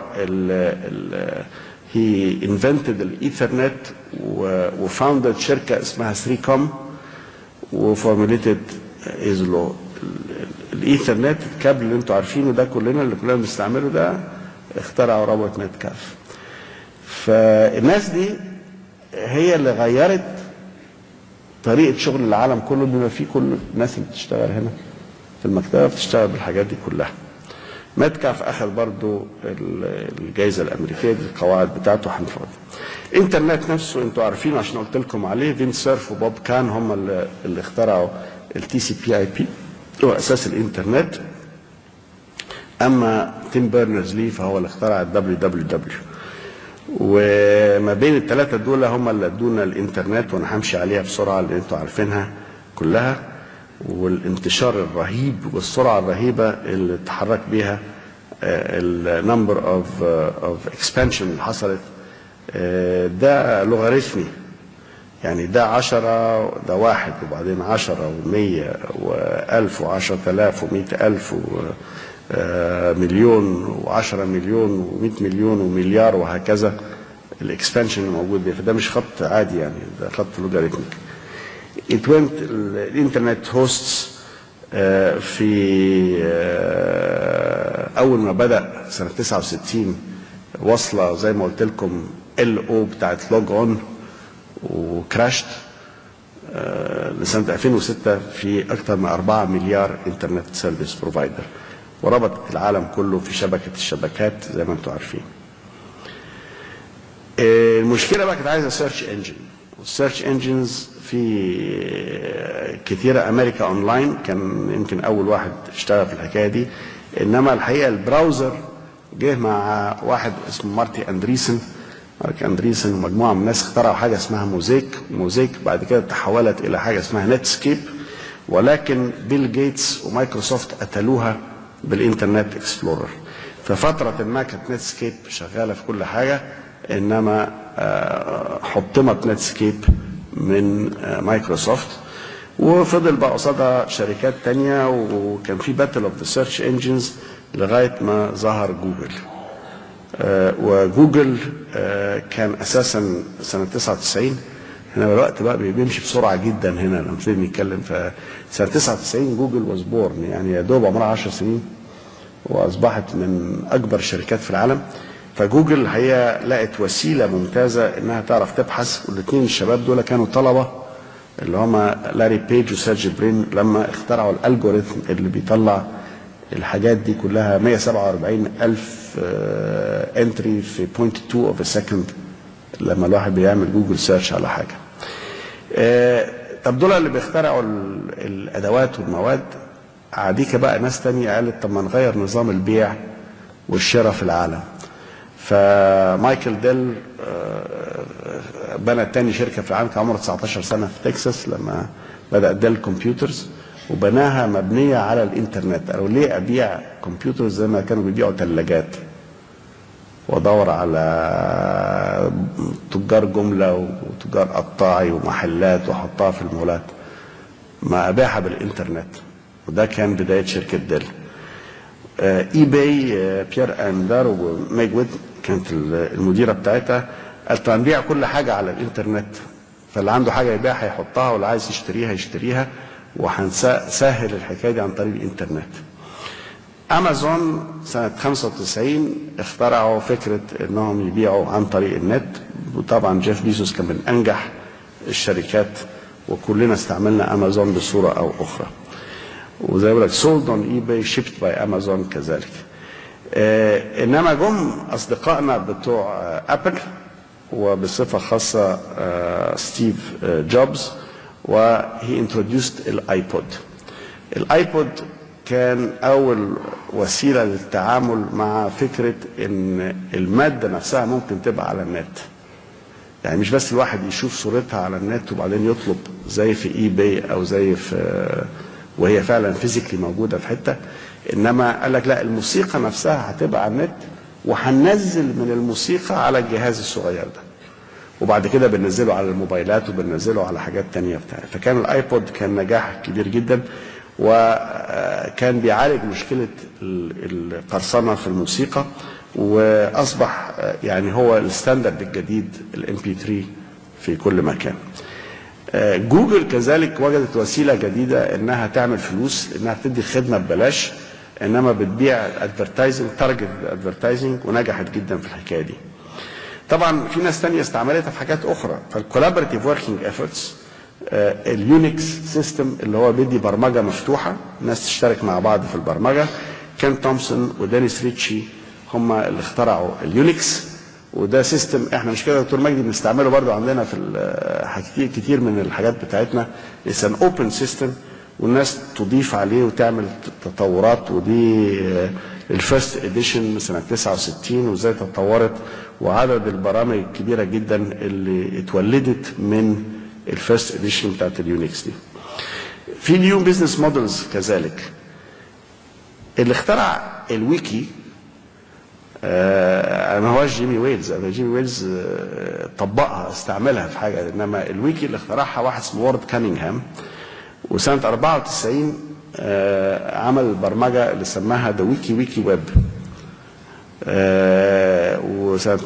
هي انفنتد الايثرنت وفاوندد شركه اسمها 3 كوم وفورموليتد ايزلو. الايثرنت الكابل اللي انتوا عارفينه ده كلنا اللي كلنا بنستعمله ده اخترعه روبرت ميتكاف. فالناس دي هي اللي غيرت طريقه شغل العالم كله، بما فيه كل الناس اللي بتشتغل هنا في المكتبه بتشتغل بالحاجات دي كلها. ميتكاف اخذ برضو الجائزه الامريكيه دي، القواعد بتاعته هنفرض. الانترنت نفسه انتوا عارفين عشان قلت لكم عليه، فين سيرف وبوب كان هم اللي اخترعوا التي سي بي اي بي، هو اساس الانترنت. اما تيم بيرنرز لي فهو اللي اخترع الدبليو دبليو دبليو. وما بين الثلاثه دول هم اللي ادونا الانترنت، وانا همشي عليها بسرعه اللي انتوا عارفينها كلها، والانتشار الرهيب والسرعه الرهيبه اللي تحرك بيها النمبر اوف اكسبانشن اللي حصلت. ده لوغاريتمي، يعني ده 10 ده 1 وبعدين 10 و100 و1000 و10000 و100000 ومليون و10 مليون و100 مليون ومليار وهكذا الاكسبانشن الموجود ده. فده مش خط عادي يعني، ده خط لوغاريتميك. الانترنت هوستس في اول ما بدا سنه 69 واصله زي ما قلت لكم LO بتاعت لوج اون وكراشت لسنه 2006 في اكثر من 4 مليار انترنت سيرفيس بروفايدر، وربطت العالم كله في شبكه الشبكات زي ما انتم عارفين. المشكله بقى كانت عايزه سيرش انجن، والسيرش انجنز في كثيره. امريكا اونلاين كان يمكن اول واحد اشتغل في الحكايه دي، انما الحقيقه البراوزر جه مع واحد اسمه مارك اندريسن ومجموعه من الناس اخترعوا حاجه اسمها موزيك بعد كده تحولت الى حاجه اسمها نتسكيب، ولكن بيل جيتس ومايكروسوفت قتلوها بالانترنت اكسبلورر. ففتره ما كانت نتسكيب شغاله في كل حاجه، انما حطمت نتسكيب من مايكروسوفت، وفضل بقى قصادها شركات تانية، وكان في باتل اوف ذا سيرش انجنز لغايه ما ظهر جوجل. وجوجل كان اساسا سنه 99. هنا الوقت بقى بيمشي بسرعه جدا هنا لما نبتدي نتكلم. فسنه 99 جوجل واز بورن، يعني يا دوب عمرها 10 سنين واصبحت من اكبر الشركات في العالم. فجوجل الحقيقه لقت وسيله ممتازه انها تعرف تبحث، والاثنين الشباب دول كانوا طلبه اللي هم لاري بيج وسيرجي برين، لما اخترعوا الالجوريثم اللي بيطلع الحاجات دي كلها 147,000 انتري في 0.2 اوف سكند لما الواحد بيعمل جوجل سيرش على حاجه. طب دول اللي بيخترعوا الادوات والمواد. عاديك بقى ناس تانية قالت طب ما نغير نظام البيع والشراء في العالم. فمايكل ديل بنى تاني شركه في العالم، كان عمره 19 سنه في تكساس لما بدا ديل كمبيوترز، وبناها مبنيه على الانترنت. او ليه ابيع كمبيوترز زي ما كانوا بيبيعوا ثلاجات وادور على تجار جمله وتجار قطاعي ومحلات واحطها في المولات، ما ابيعها بالانترنت. وده كان بدايه شركه ديل. اي باي، بيير اندر وميج ويد كانت المديره بتاعتها، قالت هنبيع كل حاجه على الانترنت، فاللي عنده حاجه يبيعها يحطها واللي عايز يشتريها يشتريها، وهنسهل الحكايه دي عن طريق الانترنت. امازون سنه 95 اخترعوا فكره انهم يبيعوا عن طريق النت، وطبعا جيف بيزوس كان من انجح الشركات وكلنا استعملنا امازون بصوره او اخرى. وزي ما بقول لك سولد اون اي باي شيبت باي امازون كذلك. انما جم اصدقائنا بتوع ابل وبصفه خاصه ستيف جوبز، وهي انتروديوست الايبود. الايبود كان اول وسيله للتعامل مع فكره ان الماده نفسها ممكن تبقى على النت. يعني مش بس الواحد يشوف صورتها على النت وبعدين يطلب زي في اي باي او زي في وهي فعلا فيزيكلي موجوده في حته، انما قال لك لا، الموسيقى نفسها هتبقى على النت وهننزل من الموسيقى على الجهاز الصغير ده، وبعد كده بننزله على الموبايلات وبننزله على حاجات تانية بتاع. فكان الايبود كان نجاح كبير جدا، وكان بيعالج مشكله القرصنه في الموسيقى، واصبح يعني هو الستاندرد الجديد الام بي 3 في كل مكان. جوجل كذلك وجدت وسيله جديده انها تعمل فلوس، انها بتدي خدمه ببلاش انما بتبيع ادفرتايزنج، تارجت ادفرتايزنج، ونجحت جدا في الحكايه دي. طبعا في ناس ثانيه استعملتها في حاجات اخرى. فالكولابريتيف وركينج افورتس، اليونكس سيستم اللي هو بيدي برمجه مفتوحه، الناس تشترك مع بعض في البرمجه. كين تومسون ودينيس ريتشي هم اللي اخترعوا اليونكس، وده سيستم احنا مش كده دكتور مجدي بنستعمله برضو عندنا في كتير من الحاجات بتاعتنا. اتس ان اوبن سيستم والناس تضيف عليه وتعمل تطورات، ودي الفيرست اديشن سنه 69 وازاي تطورت، وعدد البرامج الكبيره جدا اللي اتولدت من الفيرست اديشن بتاعت اليونكس دي. في نيو بزنس مودلز كذلك. اللي اخترع الويكي ما هوش جيمي ويلز، جيمي ويلز طبقها استعملها في حاجه، انما الويكي اللي اخترعها واحد اسمه وورد كانينغهام، وسنه 94 عمل البرمجه اللي سماها ذا ويكي ويب. وسنه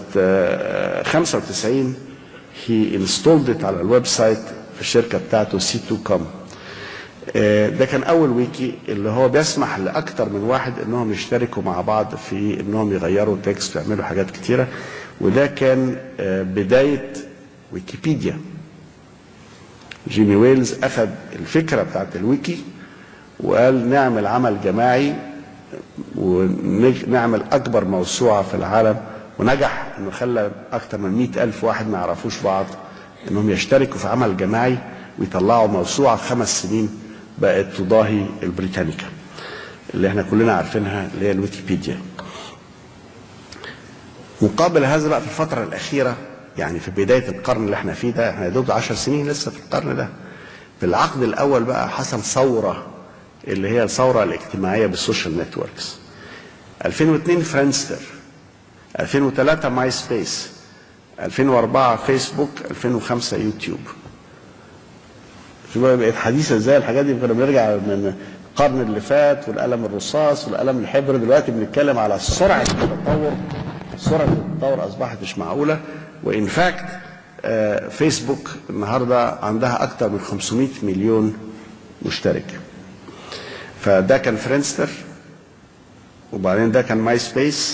95 هي انستولد على الويب سايت في الشركه بتاعته C2Com. ده كان اول ويكي اللي هو بيسمح لاكثر من واحد انهم يشتركوا مع بعض في انهم يغيروا تكست ويعملوا حاجات كتيره، وده كان بدايه ويكيبيديا. جيمي ويلز اخذ الفكره بتاعت الويكي وقال نعمل عمل جماعي ونعمل اكبر موسوعه في العالم، ونجح انه خلى اكثر من 100,000 واحد ما يعرفوش بعض انهم يشتركوا في عمل جماعي ويطلعوا موسوعه في 5 سنين بقت تضاهي البريتانيكا اللي احنا كلنا عارفينها اللي هي الويكيبيديا. مقابل هذا بقى في الفتره الاخيره، يعني في بدايه القرن اللي احنا فيه ده، احنا يا دوب 10 سنين لسه في القرن ده، في العقد الاول بقى حصل ثوره اللي هي الثوره الاجتماعيه بالسوشيال نتوركس. 2002 فريندستر، 2003 ماي سبيس، 2004 فيسبوك، 2005 يوتيوب. شوف بقت حديثه ازاي الحاجات دي. كنا بنرجع من القرن اللي فات والقلم الرصاص والقلم الحبر، دلوقتي بنتكلم على سرعه التطور. سرعه التطور اصبحت مش معقوله. وان فاكت فيسبوك النهارده عندها اكثر من 500 مليون مشترك. فده كان فريندستر، وبعدين ده كان ماي سبيس،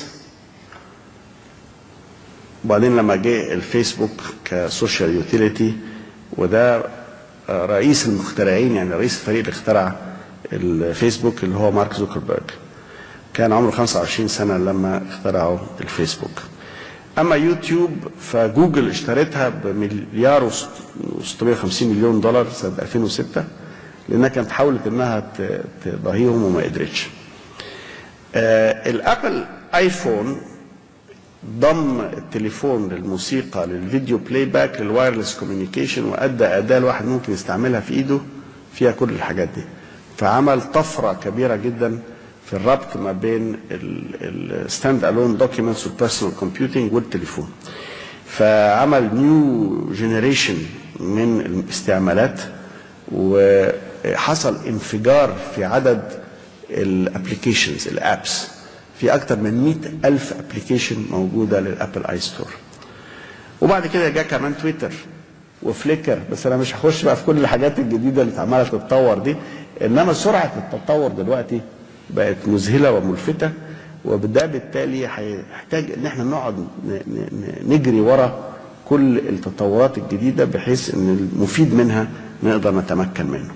وبعدين لما جه الفيسبوك كسوشيال يوتيليتي، وده رئيس المخترعين، يعني رئيس الفريق اللي اخترع الفيسبوك اللي هو مارك زوكربيرج، كان عمره 25 سنة لما اخترعوا الفيسبوك. اما يوتيوب فجوجل اشترتها بمليار و650 مليون دولار سنة 2006 لانها كانت حاولت انها تضاهيهم وما قدرتش. الابل ايفون ضم التليفون للموسيقى للفيديو بلاي باك للوايرلس كوميونيكيشن، وادى اداه الواحد ممكن يستعملها في ايده فيها كل الحاجات دي. فعمل طفره كبيره جدا في الربط ما بين الستاند الون دوكيومنتس والبيرسونال كومبيوتنج والتليفون. فعمل نيو جينيريشن من الاستعمالات، وحصل انفجار في عدد الابلكيشنز الابس. في اكتر من 100,000 ابلكيشن موجوده للابل اي ستور. وبعد كده جاء كمان تويتر وفليكر، بس انا مش هخش بقى في كل الحاجات الجديده اللي عماله تتطور دي، انما سرعه التطور دلوقتي بقت مذهله وملفته، وده بالتالي هيحتاج ان احنا نقعد نجري ورا كل التطورات الجديده بحيث ان المفيد منها نقدر نتمكن منه.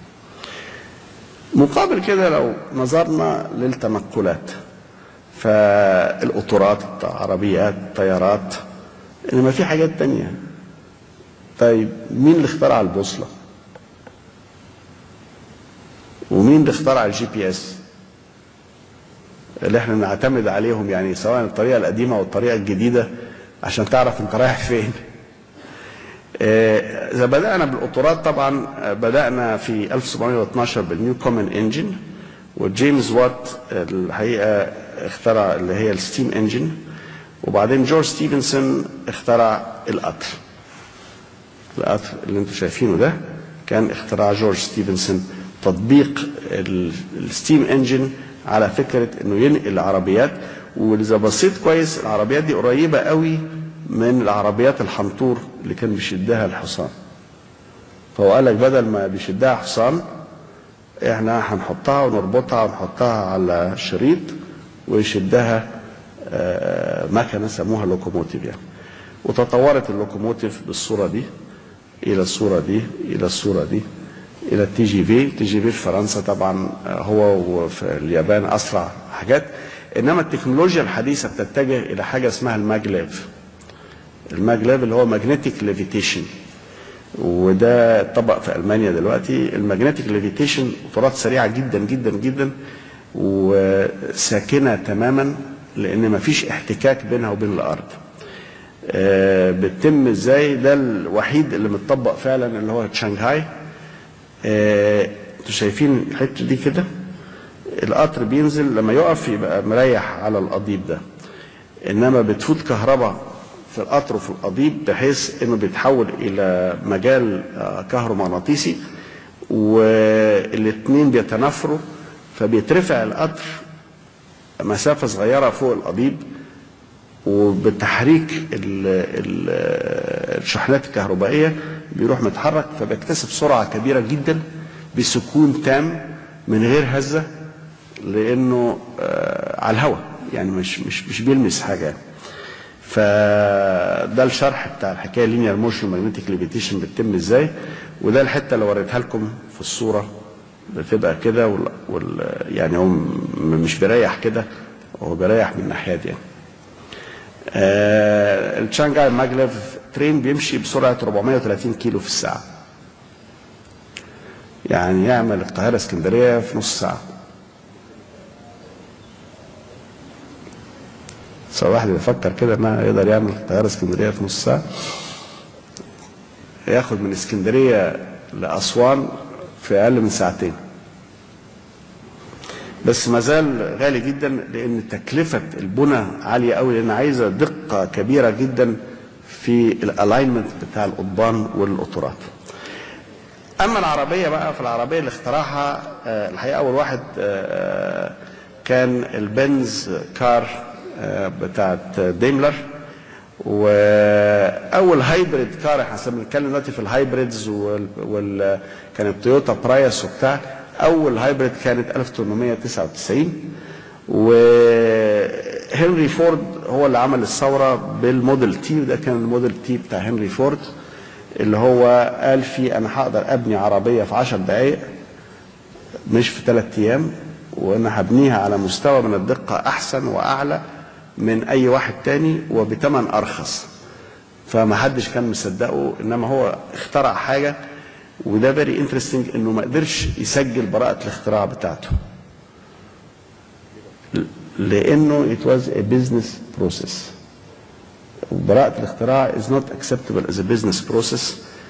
مقابل كده لو نظرنا للتنقلات، فالقطارات، العربيات، الطيارات، انما في حاجات تانية. طيب مين اللي اخترع البوصلة؟ ومين اللي اخترع الجي بي اس اللي احنا نعتمد عليهم، يعني سواء الطريقة القديمة او الطريقة الجديدة عشان تعرف انت رايح فين؟ إذا بدأنا بالقطارات، طبعا بدأنا في 1712 بالنيو كومن انجن، وجيمس وات الحقيقة اخترع اللي هي الستيم انجن، وبعدين جورج ستيفنسون اخترع القطر. القطر اللي انتم شايفينه ده كان اختراع جورج ستيفنسون، تطبيق الستيم انجن على فكرة انه ينقل العربيات. واذا بصيت كويس العربيات دي قريبة قوي من العربيات الحنطور اللي كان بيشدها الحصان. فهو قال لك بدل ما بيشدها حصان احنا هنحطها ونربطها ونحطها على شريط ويشدها مكنه سموها لوكوموتيف يعني. وتطورت اللوكوموتيف بالصوره دي الى الصوره دي الى الصوره دي الى التي جي في. التي جي في في فرنسا طبعا هو وفي اليابان اسرع حاجات. انما التكنولوجيا الحديثه بتتجه الى حاجه اسمها الماجليف. الماجليف اللي هو ماجنتيك ليفيتيشن، وده اتطبق في المانيا دلوقتي. الماجنتيك ليفيتيشن قطارات سريعه جدا جدا جدا وساكنه تماما، لان مفيش احتكاك بينها وبين الارض. بتتم ازاي؟ ده الوحيد اللي متطبق فعلا اللي هو شنغهاي. انتوا شايفين الحته دي كده؟ القطر بينزل لما يقف يبقى مريح على القضيب ده، انما بتفوت كهرباء في القطر وفي القضيب بحيث انه بيتحول الى مجال كهرومغناطيسي، والاثنين بيتنافروا، فبيترفع القطر مسافه صغيره فوق القضيب، وبتحريك الشحنات الكهربائيه بيروح متحرك، فبيكتسب سرعه كبيره جدا بسكون تام من غير هزه، لانه على الهواء يعني مش بيلمس حاجه. فده الشرح بتاع الحكايه لينير موشن ماجنتيك ليفيتيشن بتتم ازاي. وده الحته اللي وريتها لكم في الصوره، بتبقى كده يعني هو مش بيريح كده، هو بيريح من ناحيه دي يعني. الشانغهاي ماجليف ترين بيمشي بسرعه 430 كيلو في الساعه، يعني يعمل القاهره اسكندريه في نص ساعه. سواء واحد يفكر كده انه يقدر يعمل القاهره اسكندريه في نص ساعه، ياخد من اسكندريه لاسوان في اقل من ساعتين. بس ما زال غالي جدا لان تكلفه البنى عاليه قوي، لان عايزه دقه كبيره جدا في الالاينمنت بتاع القضبان والقطارات. اما العربيه بقى، فالعربيه اللي اخترعها الحقيقه اول واحد كان البنز كار بتاعت ديملر، واول هايبريد كار احنا بنتكلم دلوقتي في الهايبريدز كانت تويوتا برايس وبتاع. اول هايبريد كانت 1899، وهنري فورد هو اللي عمل الثوره بالموديل تي، وده كان الموديل تي بتاع هنري فورد اللي هو قال فيه انا هقدر ابني عربيه في 10 دقائق مش في 3 ايام، وانا هبنيها على مستوى من الدقه احسن واعلى من اي واحد تاني وبثمن ارخص. فما حدش كان مصدقه، انما هو اخترع حاجه، وده فيري انترستنج انه ما قدرش يسجل براءه الاختراع بتاعته لانه it was a business process. براءة الاختراع is not acceptable as a business process.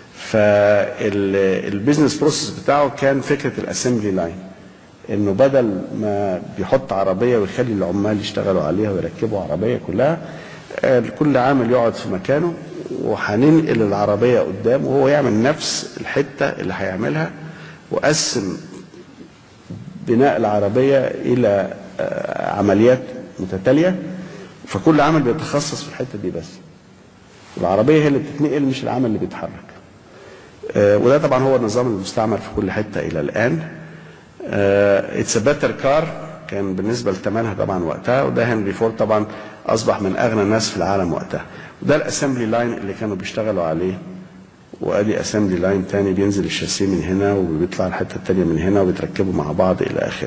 فالبيزنس بروسيس بتاعه كان فكرة الاسمبلي لاين، انه بدل ما بيحط عربية ويخلي العمال يشتغلوا عليها ويركبوا عربية كلها، كل عامل يقعد في مكانه وهننقل العربية قدامه وهو يعمل نفس الحتة اللي هيعملها، وقسم بناء العربية إلى عمليات متتالية، فكل عامل بيتخصص في الحتة دي بس، والعربية هي اللي بتتنقل مش العامل اللي بيتحرك. وده طبعا هو النظام المستعمل في كل حتة إلى الآن. اتس بيتر كار كان بالنسبة لثمنها طبعا وقتها، وده هنري فورد طبعا أصبح من أغنى الناس في العالم وقتها. وده الأسمبلي لاين اللي كانوا بيشتغلوا عليه، وادي اسمبلي لاين تاني بينزل الشاسيه من هنا وبيطلع الحته التانيه من هنا وبيتركبوا مع بعض الى اخره.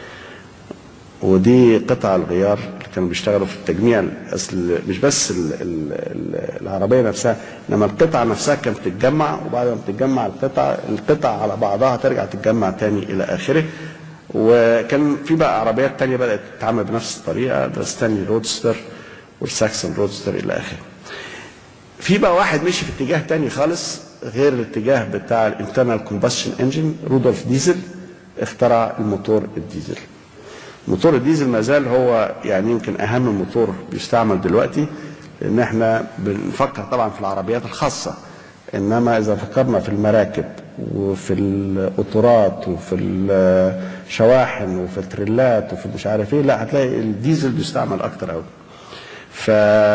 ودي قطع الغيار اللي كانوا بيشتغلوا في التجميع، اصل مش بس العربيه نفسها، انما القطع نفسها كانت بتتجمع، وبعد ما بتتجمع القطع على بعضها ترجع تتجمع تاني الى اخره. وكان في بقى عربيات تانيه بدات تتعامل بنفس الطريقه، ده ستانلي رودستر والساكسون رودستر الى اخره. في بقى واحد مشي في اتجاه تاني خالص غير الاتجاه بتاع الانترنال كومبشن انجن، رودولف ديزل اخترع الموتور الديزل. موتور الديزل ما زال هو يعني يمكن اهم موتور بيستعمل دلوقتي، لان احنا بنفكر طبعا في العربيات الخاصه، انما اذا فكرنا في المراكب وفي القطارات وفي الشواحن وفي التريلات وفي مش عارف ايه، لا هتلاقي الديزل بيستعمل اكتر قوي. ف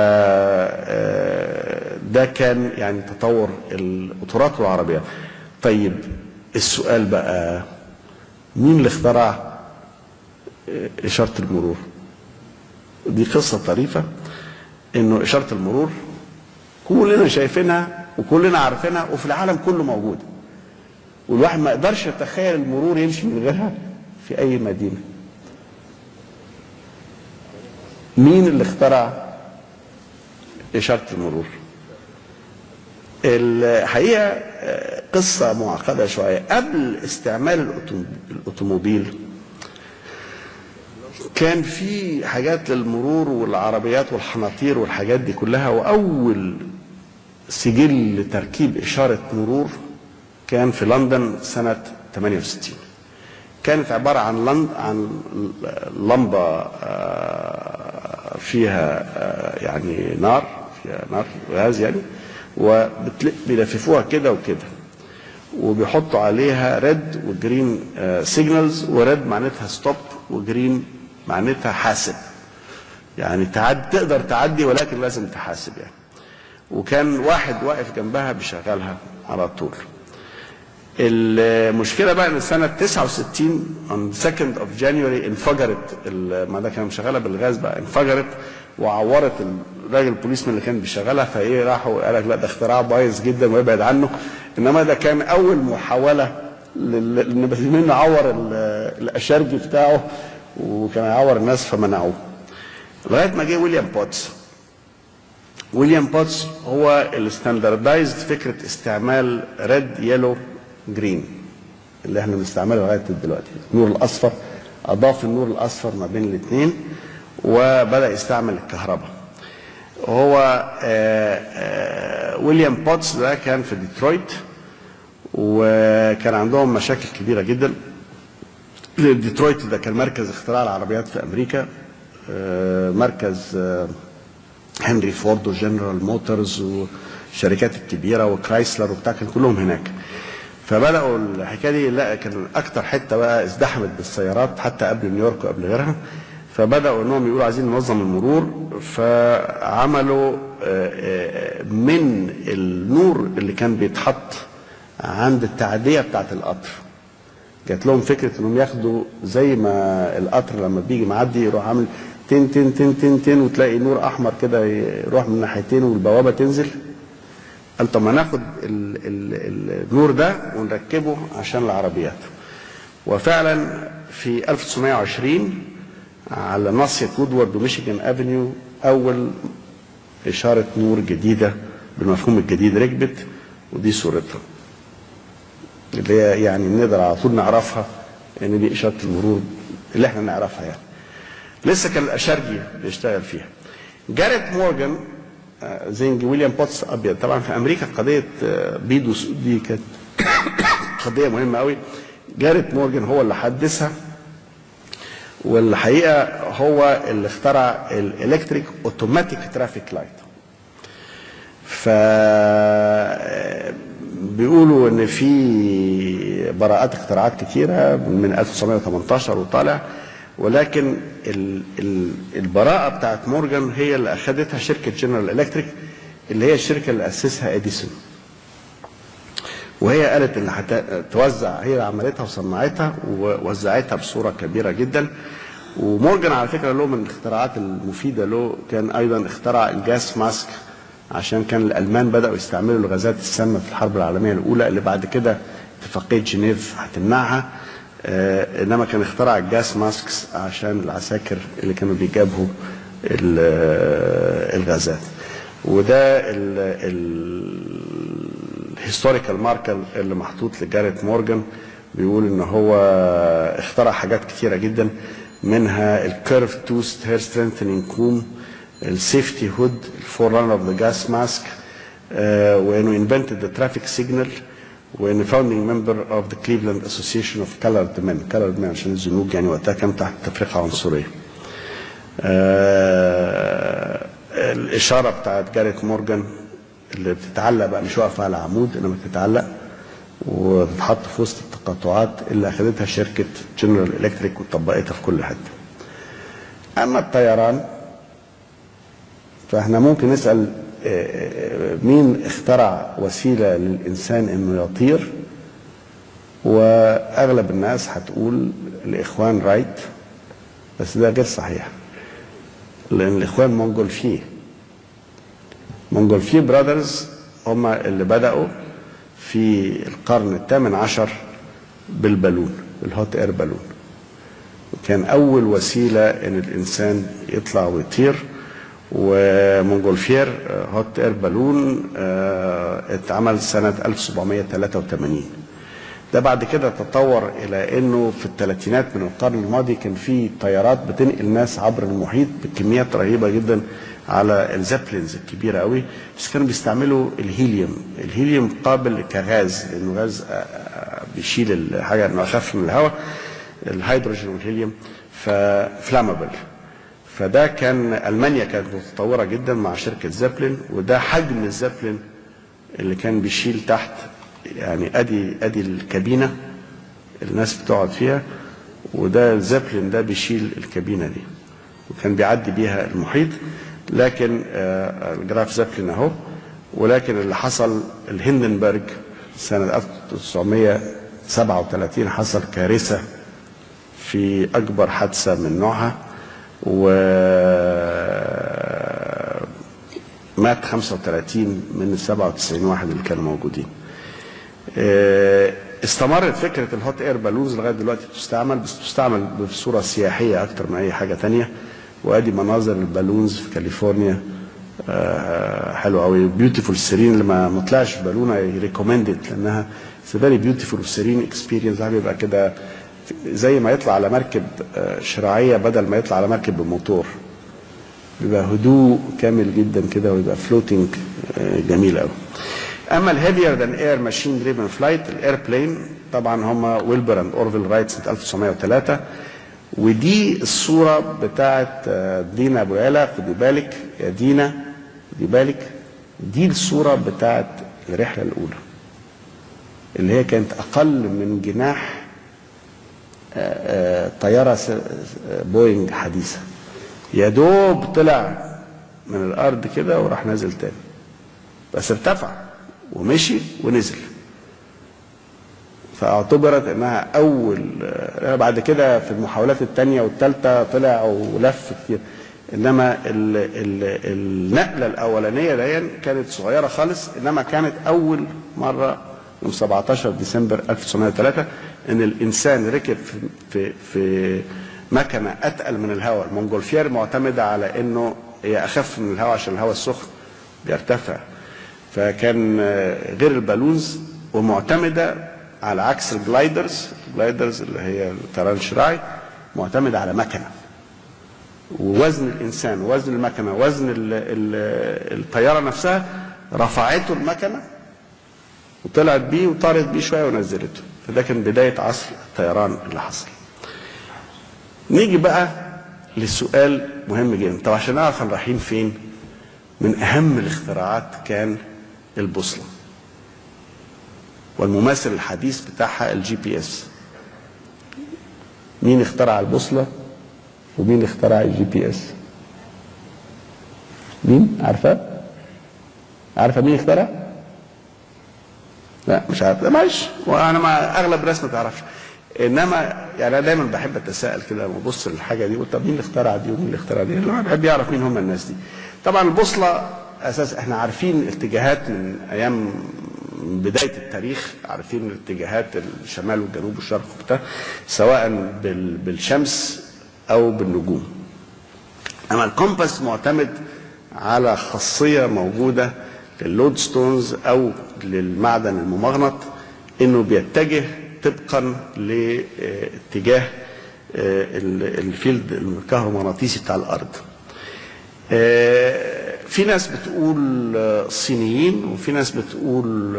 ده كان يعني تطور القطارات والعربيات. طيب السؤال بقى، مين اللي اخترع إشارة المرور؟ دي قصة طريفة، إنه إشارة المرور كلنا شايفينها وكلنا عارفينها وفي العالم كله موجودة، والواحد ما يقدرش يتخيل المرور يمشي من غيرها في أي مدينة. مين اللي اخترع إشارة المرور؟ الحقيقة قصة معقدة شوية. قبل استعمال الأوتوموبيل كان في حاجات للمرور والعربيات والحناطير والحاجات دي كلها، وأول سجل لتركيب إشارة مرور كان في لندن سنة 68. كانت عبارة عن لمبة فيها يعني نار، فيها نار غاز يعني، وبيلففوها كده وكده، وبيحطوا عليها ريد وجرين سيجنالز، وريد معناتها ستوب وجرين معناتها حاسب، يعني تقدر تعدي ولكن لازم تحاسب يعني. وكان واحد واقف جنبها بيشغلها على طول. المشكله بقى ان سنه 69 on 2nd of January انفجرت، ما ده كان مشغلها بالغاز بقى، انفجرت وعورت الراجل البوليسمان اللي كان بيشغلها، فايه راحوا قال لك لا ده اختراع بايظ جدا ويبعد عنه. انما ده كان اول محاوله ان منه عور الاشارجي بتاعه وكان يعور الناس فمنعوه، لغايه ما جه ويليام بوتس. ويليام بوتس هو الستاندردايزد فكره استعمال ريد يلو جرين اللي احنا بنستعمله لغايه دلوقتي، النور الاصفر، اضاف النور الاصفر ما بين الاثنين وبدا يستعمل الكهرباء. هو ويليام بوتس ده كان في ديترويت، وكان عندهم مشاكل كبيره جدا. ديترويت ده كان مركز اختراع العربيات في امريكا، مركز هنري فورد وجنرال موتورز والشركات الكبيره وكرايسلر وبتاع، كان كلهم هناك. فبداوا الحكايه دي، لا كان اكتر حته بقى ازدحمت بالسيارات حتى قبل نيويورك وقبل غيرها، فبداوا انهم يقولوا عايزين ننظم المرور، فعملوا من النور اللي كان بيتحط عند التعديه بتاعه القطر، جات لهم فكره انهم ياخدوا زي ما القطر لما بيجي معدي يروح عامل تن تن تن تن تن وتلاقي نور احمر كده يروح من ناحيتين والبوابه تنزل. قال طب ما ناخد النور ده ونركبه عشان العربيات. وفعلا في 1920 على ناصية وودورد وميشيغان افنيو اول اشارة نور جديدة بالمفهوم الجديد ركبت، ودي صورتها اللي هي يعني نقدر على طول نعرفها ان دي اشارة المرور اللي احنا نعرفها يعني. لسه كان الاشارجي بيشتغل فيها. جاريت مورجان زنج ويليام بوتس ابيض. طبعا في امريكا قضيه بيض وسود دي كانت قضيه مهمه قوي. جاريت مورجان هو اللي حدثها، والحقيقه هو اللي اخترع الالكتريك اوتوماتيك ترافيك لايت. ف بيقولوا ان في براءات اختراعات كتيره من 1918 وطالع، ولكن البراءه بتاعت مورجان هي اللي اخذتها شركه جنرال الكتريك، اللي هي الشركه اللي اسسها اديسون. وهي قالت ان هتوزع، هي عملتها وصنعتها ووزعتها بصوره كبيره جدا. ومورجان على فكره له من الاختراعات المفيده له كان ايضا اخترع الجاس ماسك، عشان كان الالمان بداوا يستعملوا الغازات السامه في الحرب العالميه الاولى اللي بعد كده اتفاقيه جنيف هتمنعها. انما كان اخترع الجاس ماسكس عشان العساكر اللي كانوا بيجابهوا الغازات. وده الهيستوريكال ماركر اللي محطوط لجاريت مورجان، بيقول ان هو اخترع حاجات كتيره جدا، منها الكيرف توست هير سترينثنينج كوم، السيفتي هود، الفور اوف ذا جاس ماسك، وانه انفنتد ذا ترافيك سيجنال، وانه فاوندينج ممبر اوف ذا كليفلاند اسوسيشن اوف كالرد مان. كالرد مان عشان الزنوج يعني وقتها كان تحت تفرقه عنصريه. الاشاره بتاعت جاريت مورجان اللي بتتعلق بقى، مش واقفه على عمود انما بتتعلق وتتحط في وسط التقاطعات اللي اخذتها شركه جنرال الكتريك وطبقتها في كل حته. اما الطيران فاحنا ممكن نسال مين اخترع وسيله للانسان انه يطير، واغلب الناس هتقول الاخوان رايت، بس ده غير صحيح، لان الاخوان مونجولفيه برادرز هم اللي بداوا في القرن الثامن عشر بالبالون، الهوت اير بالون. وكان اول وسيله ان الانسان يطلع ويطير. ومونجولفير هوت اير بالون اتعمل سنه 1783. ده بعد كده تطور الى انه في الثلاثينات من القرن الماضي كان في طيارات بتنقل ناس عبر المحيط بكميات رهيبه جدا على الزابلينز الكبيره قوي، بس كانوا بيستعملوا الهيليوم. الهيليوم قابل كغاز لانه غاز بيشيل الحاجه انه اخف من الهواء. الهيدروجين والهيليوم ففلامبل. فده كان المانيا كانت متطوره جدا مع شركه زابلين، وده حجم الزابلين اللي كان بيشيل تحت، يعني ادي الكابينه الناس بتقعد فيها، وده الزابلين ده بيشيل الكابينه دي وكان بيعدي بيها المحيط. لكن الجراف زابلين اهو. ولكن اللي حصل الهندنبرج سنه 1937 حصل كارثه في اكبر حادثه من نوعها، ومات 35 من 97 واحد اللي كانوا موجودين. استمرت فكره الهوت اير بالونز لغايه دلوقتي بتستعمل، بس بتستعمل بصوره سياحيه اكتر من اي حاجه ثانيه. وادي مناظر البالونز في كاليفورنيا حلوه قوي. بيوتيفول سيرين اللي ما طلعش بالونه ريكومندد، لانها فيري بيوتيفول وسيرين اكسبيرينس. بيبقى كده زي ما يطلع على مركب شراعيه بدل ما يطلع على مركب بموتور، بيبقى هدوء كامل جدا كده ويبقى فلوتنج جميل قوي. اما الهيفير ذان اير ماشين دريفن فلايت الايربلين طبعا هم ويلبر اند اورفيل رايت سنه 1903. ودي الصوره بتاعت دينا ابو يالا. خدي بالك يا دينا، خدي بالك، دي الصوره بتاعت الرحله الاولى اللي هي كانت اقل من جناح طياره بوينج حديثه. يا دوب طلع من الارض كده وراح نازل تاني، بس ارتفع ومشي ونزل. فاعتبرت انها اول. بعد كده في المحاولات الثانيه والثالثه طلع ولف كتير، انما النقله االاولانيه دي كانت صغيره خالص، انما كانت اول مره يوم 17 ديسمبر 1903 ان الانسان ركب في مكنه اتقل من الهواء. المونجولفير معتمده على انه هي اخف من الهواء عشان الهواء السخن بيرتفع، فكان غير البالونز، ومعتمده على عكس الجلايدرز اللي هي الطيران الشراعي معتمده على مكنه. ووزن الانسان ووزن المكنه ووزن الطياره نفسها رفعته المكنه وطلعت بيه وطارت بيه شويه ونزلته. فده كان بدايه عصر الطيران اللي حصل. نيجي بقى للسؤال مهم جدا. طب عشان نعرف احنا رايحين فين، من اهم الاختراعات كان البوصله، والمماثل الحديث بتاعها الجي بي اس. مين اخترع البوصله ومين اخترع الجي بي اس؟ مين عارفه؟ عارفه مين اخترع؟ لا مش عارف. لا معلش، وانا مع اغلب الناس ما تعرفش. انما يعني انا دايما بحب اتساءل كده لما ابص للحاجه دي، طب مين اللي اخترع دي ومين اللي اخترع دي؟ الواحد بيحب يعرف مين هم الناس دي. طبعا البوصله اساس احنا عارفين الاتجاهات من ايام بدايه التاريخ، عارفين الاتجاهات الشمال والجنوب والشرق وبتاع، سواء بالشمس او بالنجوم. اما الكومباس معتمد على خاصيه موجوده لللودستونز او للمعدن الممغنط، انه بيتجه طبقا لاتجاه الفيلد الكهرومغناطيسي بتاع الارض. في ناس بتقول صينيين، وفي ناس بتقول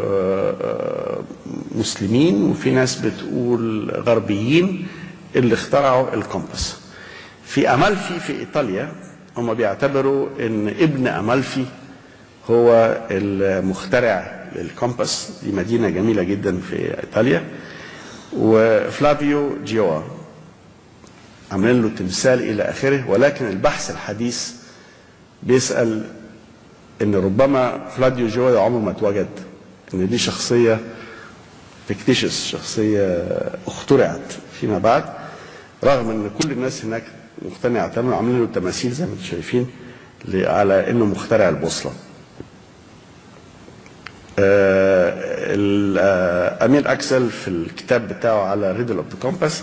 مسلمين، وفي ناس بتقول غربيين اللي اخترعوا الكومباس. في أمالفي في إيطاليا هم بيعتبروا إن ابن أمالفي هو المخترع للكومباس. دي مدينة جميلة جدا في إيطاليا. وفلافيو جيوا عاملين له تمثال إلى آخره. ولكن البحث الحديث بيسأل إن ربما فلافيو جيوا ده عمره ما اتوجد، إن دي شخصية فيكتيشس، شخصية اخترعت فيما بعد، رغم إن كل الناس هناك مقتنعة تماما. عاملين له تماثيل زي ما انتم شايفين على إنه مخترع البوصلة. أمير أكسل في الكتاب بتاعه على ريدل اوف ذا كومباس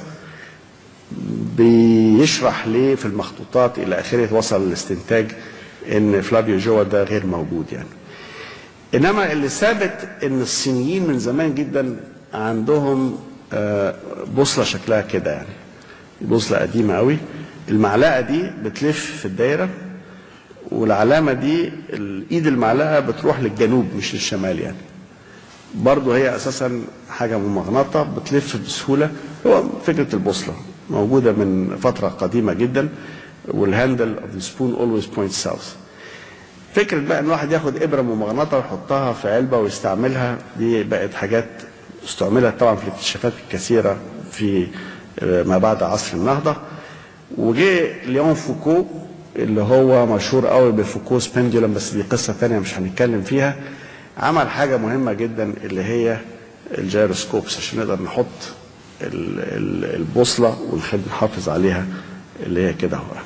بيشرح ليه في المخطوطات الى اخره وصل للاستنتاج ان فلافيو جوا ده غير موجود يعني. انما اللي ثابت ان الصينيين من زمان جدا عندهم بوصله شكلها كده يعني، بوصله قديمه قوي. المعلقه دي بتلف في الدايره، والعلامه دي ايد المعلقه بتروح للجنوب مش للشمال يعني. برضه هي اساسا حاجه ممغنطه بتلف بسهوله. هو فكره البوصله موجوده من فتره قديمه جدا. والهاندل اوف ذا سبون اولويز بوينت ساوث. فكره بقى ان الواحد ياخد ابره ممغنطه ويحطها في علبه ويستعملها، دي بقت حاجات استعملت طبعا في الاكتشافات الكثيره في ما بعد عصر النهضه. وجه ليون فوكو اللي هو مشهور قوي بفوكو's بندولم، بس دي قصه ثانيه مش هنتكلم فيها. عمل حاجه مهمه جدا اللي هي الجيروسكوبس، عشان نقدر نحط البوصله ونحافظ عليها، اللي هي كده اهو.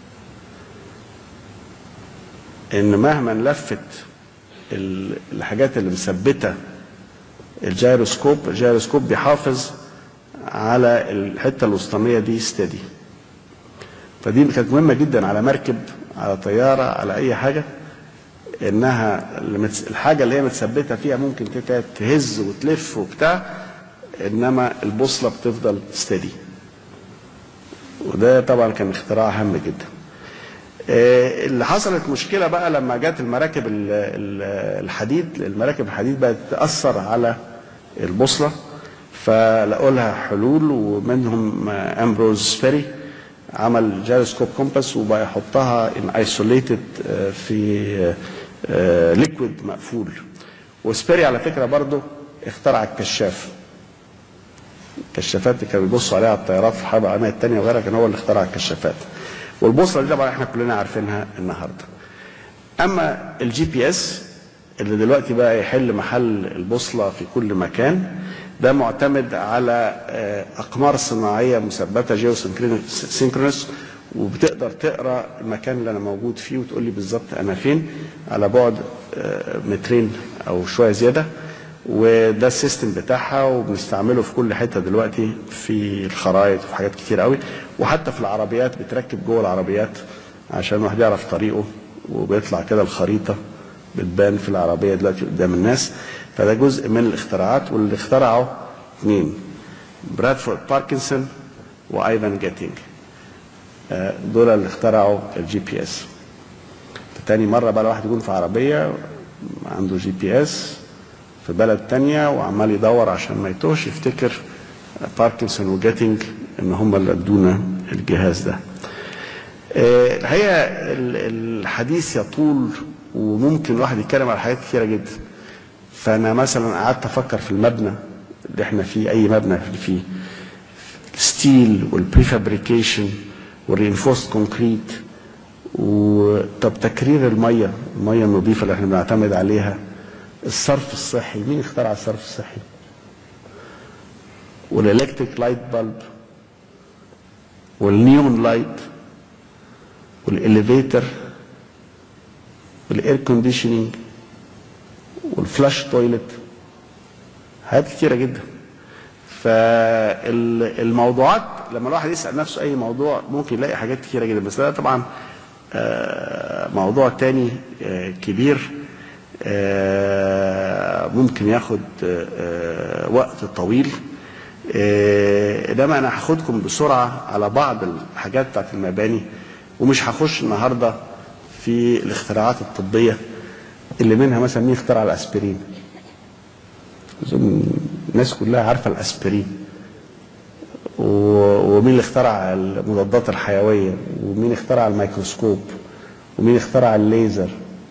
ان مهما لفت الحاجات اللي مثبته الجيروسكوب بيحافظ على الحته الوسطانيه دي ستدي. فدي كانت مهمه جدا على مركب، على طياره، على اي حاجه، انها الحاجه اللي هي متثبته فيها ممكن تهز وتلف وبتاع، انما البوصله بتفضل ستدي. وده طبعا كان اختراع هام جدا. اللي حصلت مشكله بقى لما جت المراكب الحديد. المراكب الحديد بقت تاثر على البوصله، فلقوا لها حلول، ومنهم امبروز سبيري عمل جيروسكوب كومباس وبقى يحطها ان ايسوليتد في ليكويد مقفول. وسبيري على فكره برضه اخترع الكشاف. الكشافات اللي كانوا بيبصوا عليها الطيارات في الحرب العالميه الثانيه وغيرها، كان هو اللي اخترع الكشافات. والبوصله دي طبعا احنا كلنا عارفينها النهارده. اما الجي بي اس اللي دلوقتي بقى يحل محل البوصله في كل مكان، ده معتمد على اقمار صناعيه مثبته جيو سينكرونس، وبتقدر تقرا المكان اللي انا موجود فيه وتقول لي بالظبط انا فين على بعد مترين او شويه زياده. وده السيستم بتاعها، وبنستعمله في كل حته دلوقتي في الخرائط وفي حاجات كتير قوي. وحتى في العربيات بتركب جوه العربيات عشان الواحد يعرف طريقه، وبيطلع كده الخريطه بتبان في العربيه دلوقتي قدام الناس. فده جزء من الاختراعات، واللي اخترعه اثنين، برادفورد باركنسون وايفان جيتينج. دول اللي اخترعوا الجي بي اس. تاني مرة بقى الواحد يكون في عربية عنده جي بي اس في بلد تانية وعمال يدور عشان ما يتوهش، يفتكر باركنسون وجيتنج ان هم اللي ادونا الجهاز ده. الحقيقة الحديث يطول وممكن الواحد يتكلم على حاجات كثيرة جدا. فانا مثلا قعدت افكر في المبنى اللي احنا فيه، اي مبنى اللي فيه الستيل والبريفابريكيشن والرينفورست كونكريت، وطب تكرير الميه النظيفه اللي احنا بنعتمد عليها، الصرف الصحي، مين اخترع الصرف الصحي؟ والالكتريك لايت بلب والنيون لايت والاليفيتر والاير كونديشنينج والفلاش تويلت، حاجات كتيره جدا. فالموضوعات لما الواحد يسال نفسه اي موضوع ممكن يلاقي حاجات كتيره جدا، بس ده طبعا موضوع تاني كبير ممكن ياخد وقت طويل. انما انا هاخدكم بسرعه على بعض الحاجات بتاعت المباني، ومش هخش النهارده في الاختراعات الطبيه اللي منها مثلا مين اخترع الاسبرين. الناس كلها عارفه الاسبرين، ومين اللي اخترع المضادات الحيويه، ومين اخترع الميكروسكوب، ومين اخترع الليزر،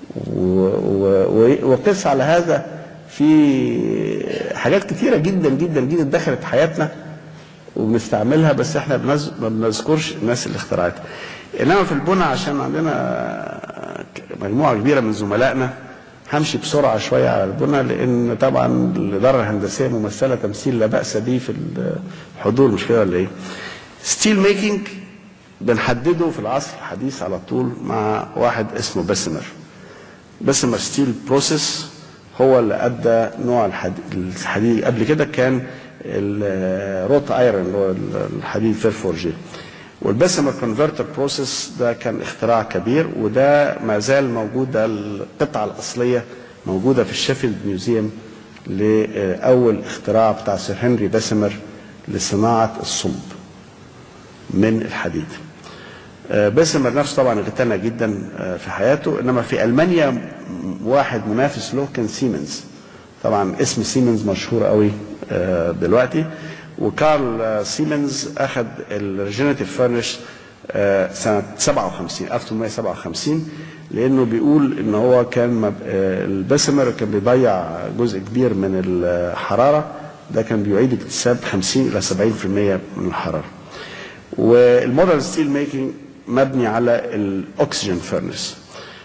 وقس على هذا في حاجات كتيره جدا جدا جدا دخلت حياتنا وبنستعملها، بس احنا ما بنذكرش الناس اللي اخترعتها. انما في البنى عشان عندنا مجموعه كبيره من زملائنا همشي بسرعه شويه على البنى، لان طبعا الاداره الهندسيه ممثله تمثيل لا باس به في الحضور، مش كده ولا ايه؟ ستيل ميكنج بنحدده في العصر الحديث على طول مع واحد اسمه بسمر ستيل بروسيس، هو اللي ادى نوع الحديد. قبل كده كان الروت ايرون اللي هو الحديد فيرفورجي، والبسمر كونفرتر بروسيس ده كان اختراع كبير، وده ما زال موجود. ده القطعه الاصليه موجوده في الشيفيلد ميوزيوم لاول اختراع بتاع سير هنري بسمر لصناعه الصلب من الحديد. بسمر نفسه طبعا اغتنى جدا في حياته، انما في المانيا واحد منافس له كان سيمنز. طبعا اسم سيمنز مشهور قوي دلوقتي، وكارل سيمنز اخذ الريجنريتيف فurnace سنه 1857 لانه بيقول ان هو كان البسمر كان بيضيع جزء كبير من الحراره، ده كان بيعيد اكتساب 50 الى 70% من الحراره. والمودرن ستيل ميكنج مبني على الاكسجين فurnace،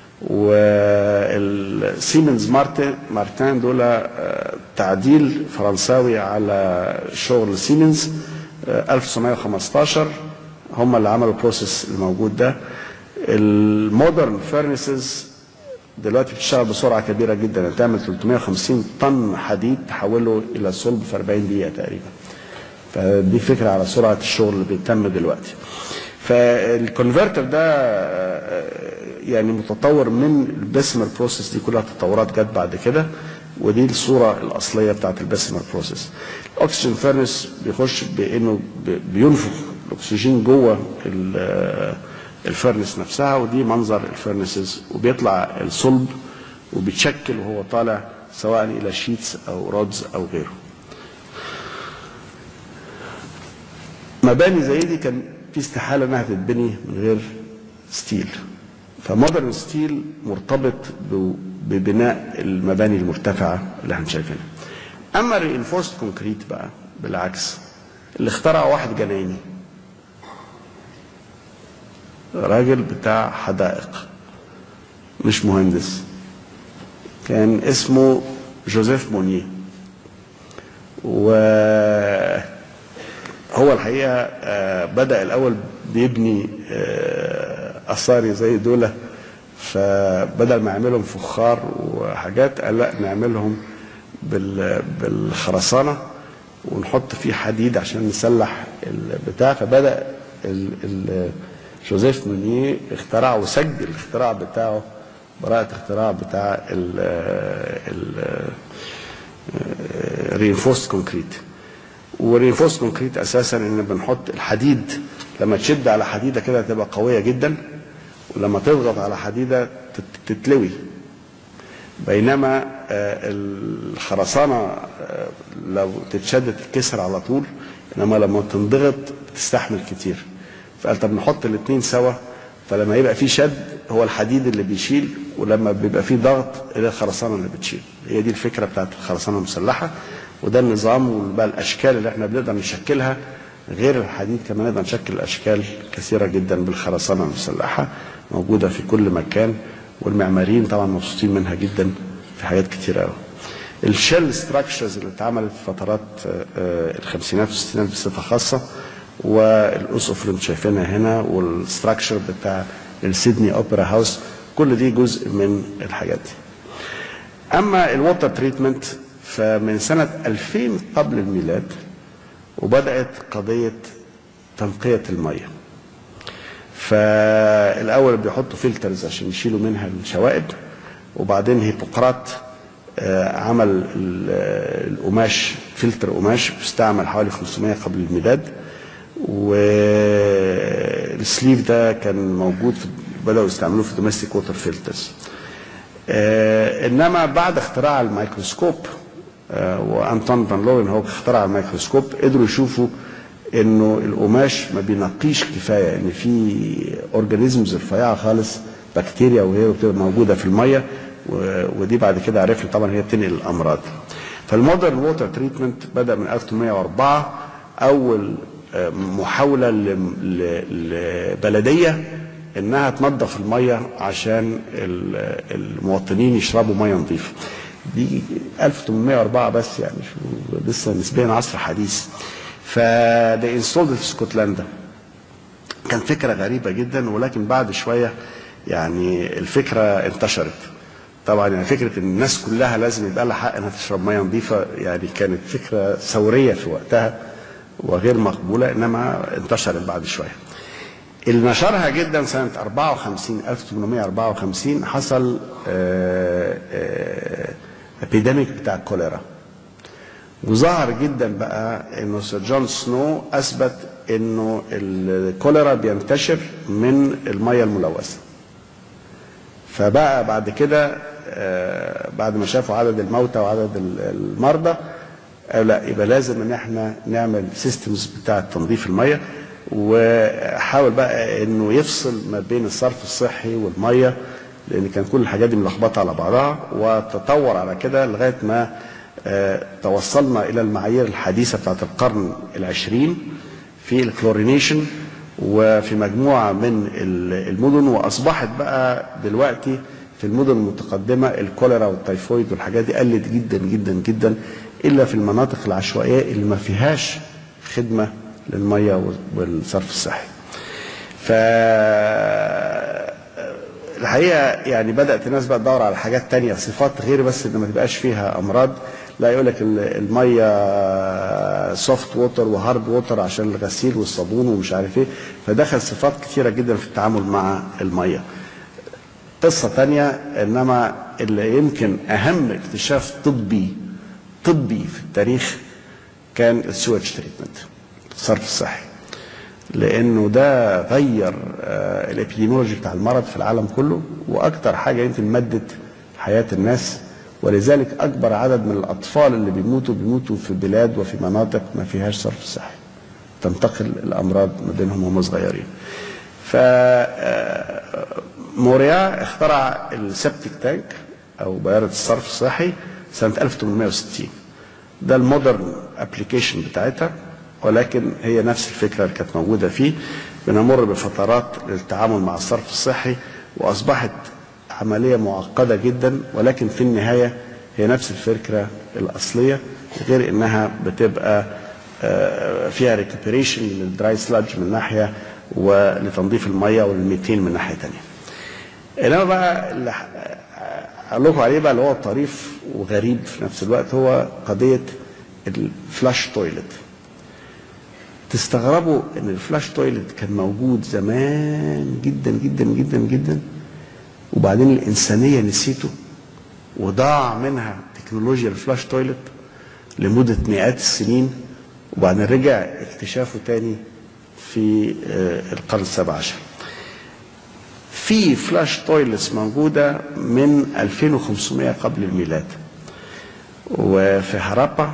والسيمنز مارتن دول تعديل فرنساوي على شغل سيمنز 1915، هم اللي عملوا البروسيس الموجود ده. المودرن فيرنسز دلوقتي بتشتغل بسرعه كبيره جدا، تعمل 350 طن حديد تحوله الى صلب في 40 دقيقه تقريبا. فدي فكره على سرعه الشغل اللي بيتم دلوقتي. فالكونفرتر ده يعني متطور من البسمر بروسيس، دي كلها تطورات جت بعد كده، ودي الصوره الاصليه بتاعت البسمر بروسيس. الاكسجين فيرنس بيخش بانه بينفخ الاكسجين جوه الفيرنس نفسها، ودي منظر الفيرنسز، وبيطلع الصلب وبيتشكل وهو طالع سواء الى شيتس او رودز او غيره. مباني زي دي كان في استحاله انها تتبني من غير ستيل، فمودرن ستيل مرتبط ببناء المباني المرتفعه اللي احنا شايفينها. اما الرينفورست كونكريت بقى بالعكس، اللي اخترعه واحد جنايني، راجل بتاع حدائق مش مهندس، كان اسمه جوزيف مونيه. وهو الحقيقه بدأ الاول بيبني اثاري زي دول، فبدل ما يعملهم فخار وحاجات قال لا نعملهم بالخرسانه ونحط فيه حديد عشان نسلح البتاع. فبدأ جوزيف مونيه اخترع وسجل الاختراع بتاعه، براءة اختراع بتاع الرينفورست كونكريت. والرينفورست كونكريت اساسا ان بنحط الحديد لما تشد على حديده كده تبقى قويه جدا، ولما تضغط على حديده تتلوي. بينما الخرسانه لو تتشد تتكسر على طول، انما لما تنضغط بتستحمل كتير. فقال طب نحط الاثنين سوا، فلما يبقى في شد هو الحديد اللي بيشيل، ولما بيبقى في ضغط هي الخرسانه اللي بتشيل. هي دي الفكره بتاعت الخرسانه المسلحه، وده النظام وبقى الاشكال اللي احنا بنقدر نشكلها. غير الحديد كمان نقدر نشكل اشكال كثيره جدا بالخرسانه المسلحه، موجوده في كل مكان، والمعماريين طبعا مبسوطين منها جدا في حاجات كتيره قوي. الشيل ستراكشرز اللي اتعملت في فترات الخمسينات والستينات بصفه خاصه، والاسقف اللي انتم شايفينها هنا، والستراكشر بتاع السيدني اوبرا هاوس، كل دي جزء من الحاجات دي. اما الووتر تريتمنت فمن سنه 2000 قبل الميلاد وبدات قضيه تنقيه الميه. فالاول بيحطوا فلترز عشان يشيلوا منها الشوائب، وبعدين هيبوقراط عمل القماش، فلتر قماش بيستعمل حوالي 500 قبل الميلاد، والسليف ده كان موجود بدأوا يستعملوه في دوميستيك ووتر فلترز. انما بعد اختراع الميكروسكوب، وانطون فان لورين هو اخترع الميكروسكوب، قدروا يشوفوا انه القماش ما بينقيش كفايه، ان في اورجانيزمز رفيعه خالص، بكتيريا وغيره بتبقى موجوده في الميه، ودي بعد كده عرفنا طبعا هي بتنقل الامراض. فالمودرن ووتر تريتمنت بدا من 1804، اول محاوله لبلديه انها تنظف الميه عشان المواطنين يشربوا ميه نظيفه. دي 1804 بس، يعني لسه نسبيا عصر حديث. فده انستولد في اسكتلندا. كان فكره غريبه جدا، ولكن بعد شويه يعني الفكره انتشرت. طبعا يعني فكره ان الناس كلها لازم يبقى لها حق انها تشرب ميه نظيفه، يعني كانت فكره ثوريه في وقتها وغير مقبوله، انما انتشرت بعد شويه. اللي نشرها جدا سنه 54 1854 حصل ابيديميك بتاع الكوليرا، وظهر جدا بقى انه سير جون سنو اثبت انه الكوليرا بينتشر من الميه الملوثه. فبقى بعد كده بعد ما شافوا عدد الموتى وعدد المرضى، لا يبقى لازم ان احنا نعمل سيستمز بتاعه تنظيف الميه، وحاول بقى انه يفصل ما بين الصرف الصحي والميه، لان كان كل الحاجات دي ملخبطه على بعضها، وتطور على كده لغايه ما توصلنا الى المعايير الحديثه بتاعه القرن العشرين في الكلورينيشن وفي مجموعه من المدن. واصبحت بقى دلوقتي في المدن المتقدمه الكوليرا والتيفويد والحاجات دي قلت جدا جدا جدا، الا في المناطق العشوائيه اللي ما فيهاش خدمه للميه والصرف الصحي. الحقيقه يعني بدات الناس بقى تدور على حاجات تانية، صفات غير بس ان ما تبقاش فيها امراض. لا يقول لك الميه سوفت ووتر وهارد ووتر عشان الغسيل والصابون ومش عارف ايه، فدخل صفات كثيره جدا في التعامل مع الميه. قصه تانية، انما اللي يمكن اهم اكتشاف طبي في التاريخ كان السويتش تريتمنت، الصرف الصحي، لانه ده غير الابيديمولوجي بتاع المرض في العالم كله، واكتر حاجه يمكن مدت حياه الناس، ولذلك اكبر عدد من الاطفال اللي بيموتوا في بلاد وفي مناطق ما فيهاش صرف صحي، تنتقل الامراض ما بينهم وهم صغيرين. ف موريا اخترع السبتيك تانك او بيارة الصرف الصحي سنه 1860. ده المودرن ابلكيشن بتاعتها، ولكن هي نفس الفكره اللي كانت موجوده فيه. بنمر بفترات للتعامل مع الصرف الصحي، واصبحت عمليه معقده جدا، ولكن في النهايه هي نفس الفكره الاصليه، غير انها بتبقى فيها ريكوبريشن للدراي سلاج من ناحيه، ولتنظيف الميه والميتين من ناحيه ثانيه. انما بقى اللي اقول لكم عليه بقى اللي هو طريف وغريب في نفس الوقت، هو قضيه الفلاش تويلت. تستغربوا ان الفلاش تويلت كان موجود زمان جدا جدا جدا جدا، وبعدين الانسانيه نسيته وضاع منها تكنولوجيا الفلاش تويلت لمده مئات السنين، وبعدين رجع اكتشافه تاني في القرن السابع عشر. في فلاش تويلتس موجودة من 2500 قبل الميلاد، وفي هارابا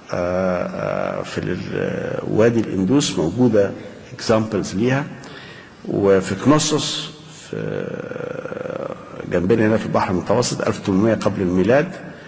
في وادي الاندوس موجودة اكزامبلز ليها، وفي كنوسوس في جنبنا هنا في البحر المتوسط 1800 قبل الميلاد.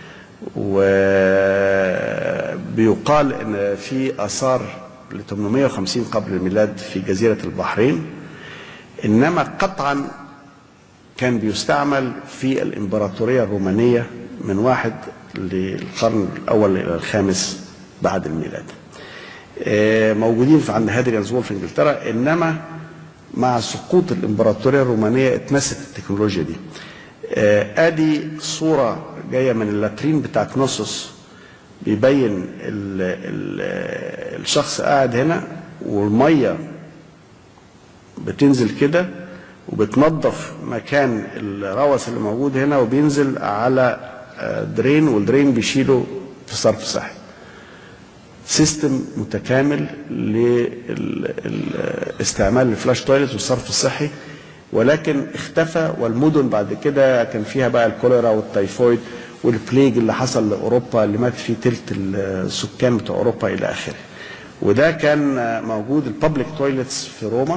وبيقال ان في اثار ل 850 قبل الميلاد في جزيرة البحرين، انما قطعا كان بيستعمل في الامبراطورية الرومانية من 1 للقرن الاول الى الخامس بعد الميلاد. موجودين في عند هادريانز وول في انجلترا، انما مع سقوط الامبراطورية الرومانية اتنست التكنولوجيا دي. ادي صورة جاية من اللاترين بتاع كنوسوس، بيبين الشخص قاعد هنا والمية بتنزل كده وبتنظف مكان الروث اللي موجود هنا، وبينزل على درين، والدرين بيشيله في صرف صحي. سيستم متكامل لاستعمال الفلاش تويلت والصرف الصحي، ولكن اختفى. والمدن بعد كده كان فيها بقى الكوليرا والتيفويد والبليج اللي حصل لاوروبا، اللي مات فيه تلت السكان بتوع اوروبا الى اخره. وده كان موجود. البابليك تويلتس في روما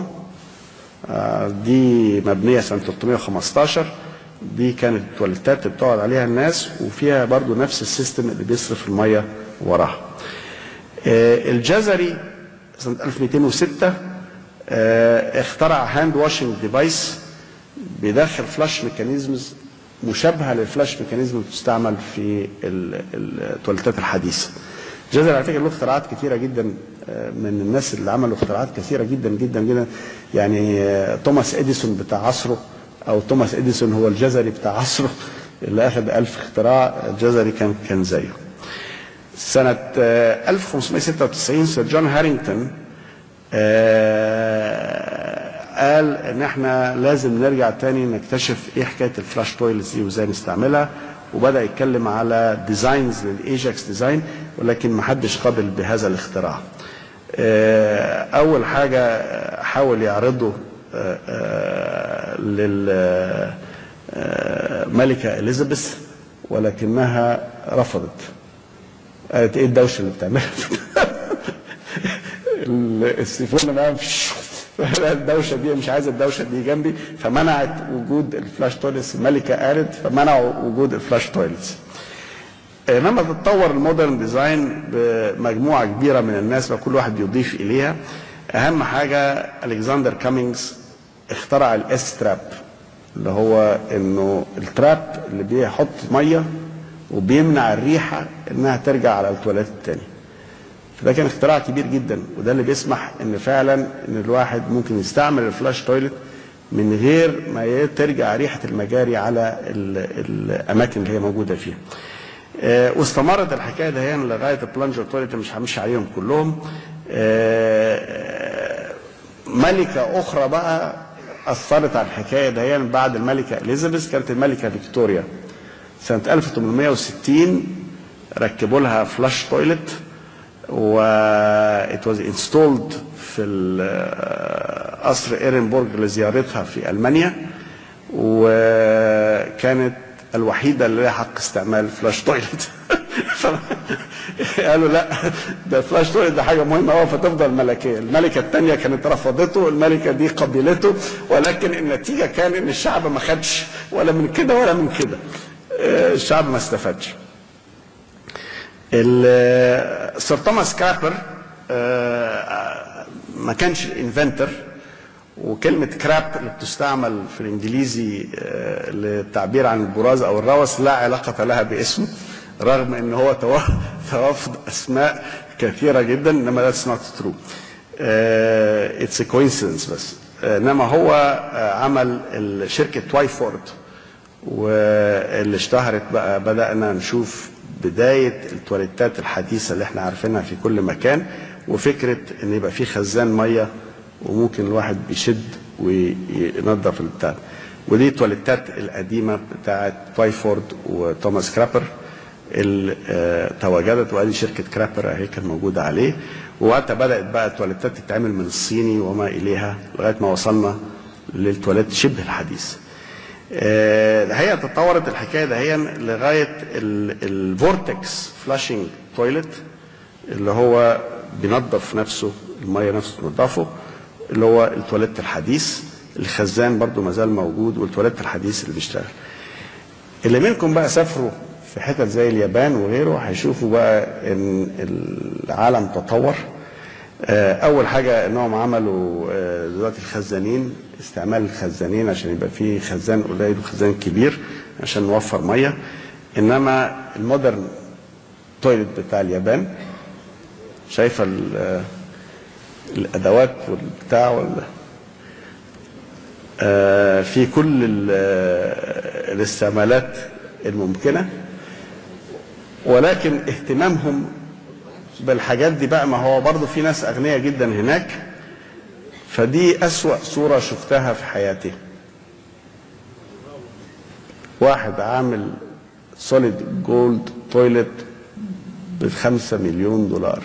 دي مبنيه سنه 315، دي كانت التواليتات اللي بتقعد عليها الناس، وفيها برضو نفس السيستم اللي بيصرف الميه وراها. الجزري سنه 1206 اخترع هاند واشنج ديفايس بيدخل فلاش ميكانيزمز مشابهه للفلاش ميكانيزم اللي بتستعمل في التواليتات الحديثه. الجزري على فكره له اختراعات كثيره جدا، من الناس اللي عملوا اختراعات كثيره جدا جدا جدا. يعني توماس اديسون بتاع عصره، او توماس اديسون هو الجزري بتاع عصره اللي اخذ 1000 اختراع، الجزري كان زيه. سنه 1596 سير جون هارينغتون قال ان احنا لازم نرجع تاني نكتشف ايه حكايه الفلاش تويلتس دي وازاي نستعملها، وبدا يتكلم على ديزاينز للايجاكس ديزاين، ولكن ما حدش قبل بهذا الاختراع. اول حاجه حاول يعرضه للملكه اليزابيث، ولكنها رفضت. قالت ايه الدوشه اللي بتعملها السيفون معاهم الدوشه دي، مش عايزه الدوشه دي جنبي، فمنعت وجود الفلاش تويلتس. الملكه قالت فمنعوا وجود الفلاش تويلتس. انما تتطور المودرن ديزاين بمجموعه كبيره من الناس وكل واحد بيضيف اليها. اهم حاجه الكسندر كامينجز اخترع الاس تراب، اللي هو انه التراب اللي بيحط ميه وبيمنع الريحه انها ترجع على التواليت الثاني. فده كان اختراع كبير جدا، وده اللي بيسمح ان فعلا ان الواحد ممكن يستعمل الفلاش تويلت من غير ما ترجع ريحه المجاري على الاماكن اللي هي موجوده فيها. واستمرت الحكايه دي لغايه البلانجر تويلت، مش همشي عليهم كلهم. ملكه اخرى بقى اثرت على الحكايه دي بعد الملكه اليزابيث، كانت الملكه فيكتوريا. سنه 1860 ركبوا لها فلاش تويلت، و it was installed في قصر ايرنبورغ لزيارتها في المانيا، وكانت الوحيده اللي لها حق استعمال فلاش تويلت. قالوا لا، ده الفلاش تويلت ده حاجه مهمه قوي، فتفضل ملكيه. الملكه الثانيه كانت رفضته، الملكه دي قبلته، ولكن النتيجه كان ان الشعب ما خدش ولا من كده ولا من كده، الشعب ما استفادش. سير توماس كرابر ما كانش الانفنتور، وكلمه كراب اللي بتستعمل في الانجليزي للتعبير عن البراز او الروث لا علاقه لها باسمه، رغم ان هو توافد اسماء كثيره جدا، انما that's not true. it's a coincidence بس. انما هو عمل شركه توايفورد، واللي اشتهرت بقى بدانا نشوف بدايه التواليتات الحديثه اللي احنا عارفينها في كل مكان، وفكره ان يبقى في خزان ميه وممكن الواحد بيشد وينظف البتاع. ودي التواليتات القديمه بتاعت توايفورد وتوماس كرابر. تواجدت، وادي شركه كرابر اهي كانت موجوده عليه. ووقتها بدات بقى التواليتات تتعمل من الصيني وما اليها لغايه ما وصلنا للتواليت شبه الحديث. هي تطورت الحكايه دهيا لغايه الفورتكس فلاشنج تويلت اللي هو بينظف نفسه، الميه نفسه تنظفه، اللي هو التواليت الحديث. الخزان برضو مازال موجود، والتواليت الحديث اللي بيشتغل. اللي منكم بقى سافروا في حتت زي اليابان وغيره هيشوفوا بقى ان العالم تطور. اول حاجه انهم عملوا دلوقتي الخزانين، استعمال الخزانين عشان يبقى فيه خزان قليل وخزان كبير عشان نوفر ميه. انما المودرن تويلت بتاع اليابان، شايفه الادوات والبتاع في كل الاستعمالات الممكنه، ولكن اهتمامهم بالحاجات دي بقى، ما هو برضو في ناس اغنياء جدا هناك. فدي اسوأ صورة شفتها في حياتي. واحد عامل سوليد جولد تويلت ب5 مليون دولار.